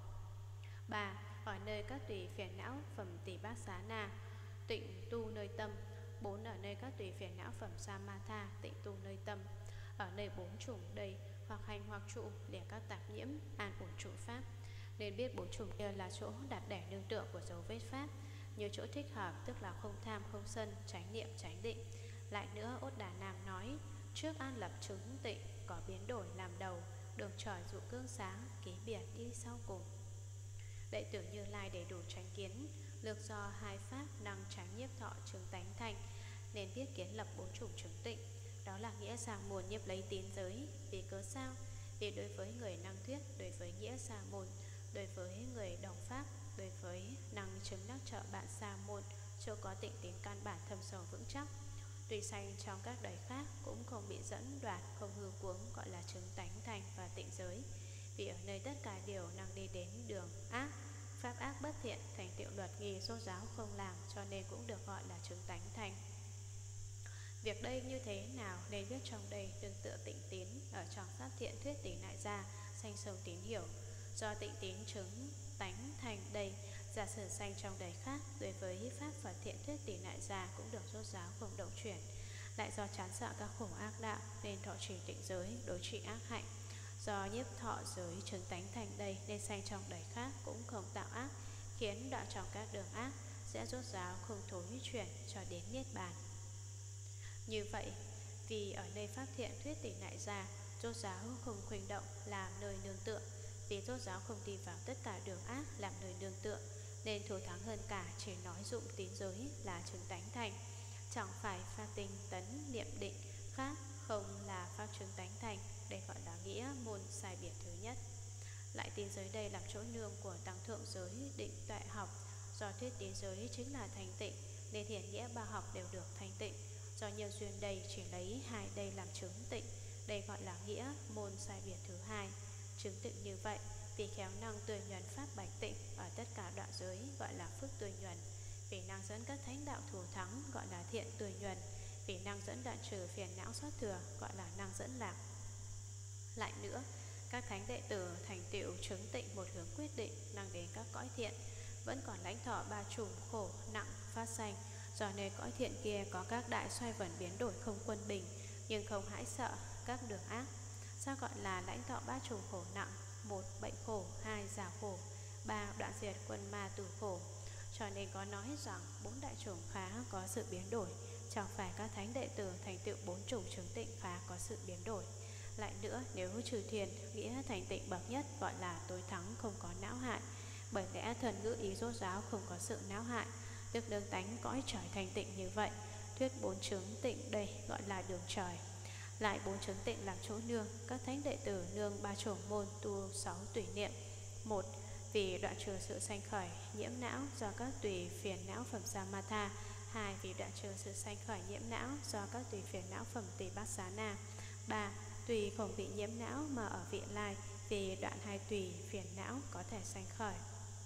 3, ở nơi các tùy phiền não phẩm tỷ bát xá na, tịnh tu nơi tâm. 4, ở nơi các tùy phiền não phẩm samatha, tịnh tu nơi tâm. Ở nơi 4 chủng đây, hoặc hành hoặc trụ, lìa các tạp nhiễm, an ổn trụ pháp. Nên biết 4 chủng kia là chỗ đặt đẻ nương tựa của dấu vết pháp, như chỗ thích hợp, tức là không tham không sân, chánh niệm chánh định. Lại nữa, Ốt Đà Nam nói, trước an lập chứng tịnh, có biến đổi làm đầu, đường trời dụ cương sáng, ký biệt đi sau cùng. Đệ tử Như Lai đầy đủ chánh kiến, lược do hai pháp năng tránh nhiếp thọ chứng tánh thành, nên biết kiến lập 4 chủng chứng tịnh. Đó là nghĩa sa môn nhiếp lấy tín giới. Vì cớ sao? Vì đối với người năng thuyết, đối với nghĩa sa môn, đối với người đồng pháp, đối với năng chứng đắc trợ bạn sa môn, chưa có tịnh tín căn bản thâm sâu vững chắc, tuy sanh trong các đời khác cũng không bị dẫn đoạt, không hư cuống, gọi là chứng tánh thành và tịnh giới. Vì ở nơi tất cả đều năng đi đến đường ác, pháp ác bất thiện, thành tựu luật nghi rốt ráo không làm, cho nên cũng được gọi là chứng tánh thành. Việc đây như thế nào nên biết trong đây đừng tựa tịnh tín, ở trong pháp thiện thuyết tỉ nại ra, sanh sâu tín hiểu. Do tịnh tín chứng tánh thành đây, giả sử sanh trong đời khác, đối với pháp và thiện thuyết tỉ nại ra cũng được rốt ráo không động chuyển. Lại do chán sợ các khổ ác đạo nên thọ trì tịnh giới, đối trị ác hạnh. Do nhiếp thọ giới chứng tánh thành đây nên sanh trong đời khác cũng không tạo ác, khiến đoạn trong các đường ác sẽ rốt ráo không thối chuyển cho đến niết bàn. Như vậy, vì ở nơi pháp thiện thuyết tỉ nại ra, rốt ráo không khuynh động làm nơi nương tựa, vì rốt ráo không đi vào tất cả đường ác làm nơi nương tựa, nên thù thắng hơn cả chỉ nói dụng tín giới là chứng tánh thành. Chẳng phải pháp tinh tấn niệm định khác không là pháp chứng tánh thành, đây gọi là nghĩa môn sai biệt thứ nhất. Lại tín giới đây làm chỗ nương của tăng thượng giới định tuệ học. Do thuyết tín giới chính là thanh tịnh, nên hiển nghĩa ba học đều được thanh tịnh. Do nhân duyên đây chỉ lấy hai đây làm chứng tịnh, đây gọi là nghĩa môn sai biệt thứ hai. Chứng tịnh như vậy, vì khéo năng tươi nhuần pháp bạch tịnh ở tất cả đoạn giới gọi là phước tươi nhuần. Vì năng dẫn các thánh đạo thù thắng gọi là thiện tươi nhuần. Vì năng dẫn đoạn trừ phiền não xót thừa gọi là năng dẫn lạc. Lại nữa, các thánh đệ tử thành tựu chứng tịnh một hướng quyết định, năng đến các cõi thiện, vẫn còn lãnh thọ ba chủng khổ nặng phát sanh. Do nơi cõi thiện kia có các đại xoay vần biến đổi không quân bình, nhưng không hãi sợ các đường ác. Sao gọi là lãnh thọ ba chủng khổ nặng? 1. Bệnh khổ, 2. Già khổ, 3. Đoạn diệt quân ma tử khổ. Cho nên có nói rằng 4 đại chủng khá có sự biến đổi, chẳng phải các thánh đệ tử thành tựu 4 chủng chứng tịnh khá có sự biến đổi. Lại nữa, nếu trừ thiền, nghĩa thành tịnh bậc nhất gọi là tối thắng không có não hại, bởi lẽ thần ngữ ý rốt ráo không có sự não hại, tức nương tánh cõi trời thành tịnh như vậy. Thuyết 4 chứng tịnh đây gọi là đường trời. Lại 4 chứng tịnh làm chỗ nương, các thánh đệ tử nương 3 chủng môn tu 6 tùy niệm. 1. Vì đoạn trừ sự sanh khởi nhiễm não do các tùy phiền não phẩm samatha. 2. Vì đoạn trừ sự sanh khởi nhiễm não do các tùy phiền não phẩm tỳ bát xá na. 3. Tùy không bị nhiễm não mà ở vị lai, vì đoạn hai tùy phiền não có thể sanh khởi.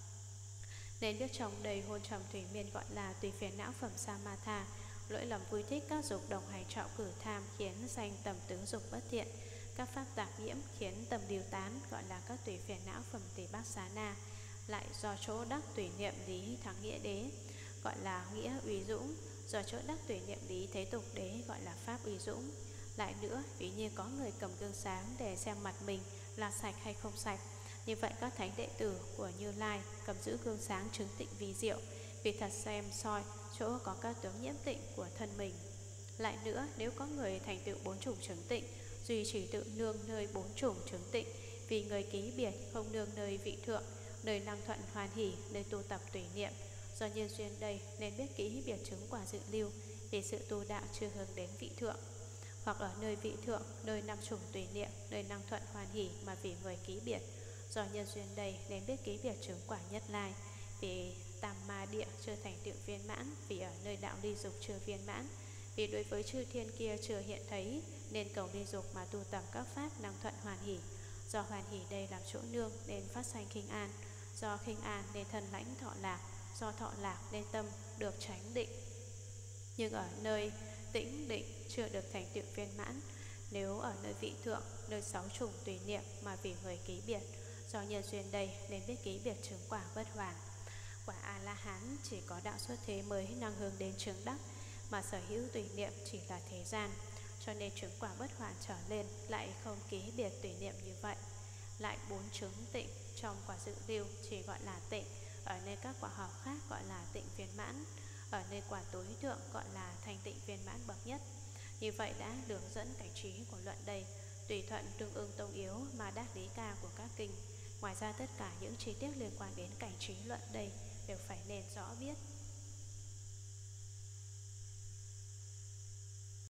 Nên biết trong đây hôn trầm thủy miên gọi là tùy phiền não phẩm samatha. Lỗi lầm vui thích các dục đồng hành trạo cử tham khiến sanh tầm tứ dục bất thiện. Các pháp tạp nhiễm khiến tầm điều tán gọi là các tùy phiền não phẩm tỳ bát xá na. Lại do chỗ đắc tùy niệm lý thắng nghĩa đế gọi là nghĩa uy dũng. Do chỗ đắc tùy niệm lý thế tục đế gọi là pháp uy dũng. Lại nữa, ví như có người cầm gương sáng để xem mặt mình là sạch hay không sạch, như vậy các thánh đệ tử của Như Lai cầm giữ gương sáng chứng tịnh vi diệu, vì thật xem soi chỗ có các tướng nhiễm tịnh của thân mình. Lại nữa, nếu có người thành tựu 4 chủng chứng tịnh, duy chỉ tự nương nơi 4 chủng chứng tịnh, vì người ký biệt không nương nơi vị thượng, nơi năng thuận hoàn hỷ, nơi tu tập tùy niệm. Do nhân duyên đây nên biết ký biệt chứng quả dự lưu, vì sự tu đạo chưa hướng đến vị thượng. Hoặc ở nơi vị thượng, nơi 5 chủng tùy niệm, nơi năng thuận hoàn hỷ mà vì người ký biệt. Do nhân duyên đây nên biết ký biệt chứng quả nhất lai, vì tam ma địa chưa thành tựu viên mãn, vì ở nơi đạo ly dục chưa viên mãn. Vì đối với chư thiên kia chưa hiện thấy, nên cầu ly dục mà tu tập các pháp năng thuận hoàn hỷ. Do hoàn hỷ đây làm chỗ nương nên phát sanh khinh an, do khinh an nên thân lãnh thọ lạc, do thọ lạc nên tâm được chánh định. Nhưng ở nơi tĩnh định chưa được thành tựu viên mãn. Nếu ở nơi vị thượng, nơi sáu chủng tùy niệm mà vì người ký biệt, do nhân duyên đây nên biết ký biệt chứng quả bất hoàn. Quả A-la-hán chỉ có đạo xuất thế mới năng hướng đến chứng đắc, mà sở hữu tùy niệm chỉ là thế gian, cho nên chứng quả bất hoàn trở lên lại không ký biệt tùy niệm như vậy. Lại 4 chứng tịnh trong quả dự lưu chỉ gọi là tịnh, ở nơi các quả học khác gọi là tịnh viên mãn, ở nơi quả tối thượng gọi là thành tịnh viên mãn bậc nhất. Như vậy đã đường dẫn cảnh trí của luận đây, tùy thuận tương ưng tông yếu mà đắc lý ca của các kinh. Ngoài ra tất cả những chi tiết liên quan đến cảnh trí luận đây đều phải nên rõ biết.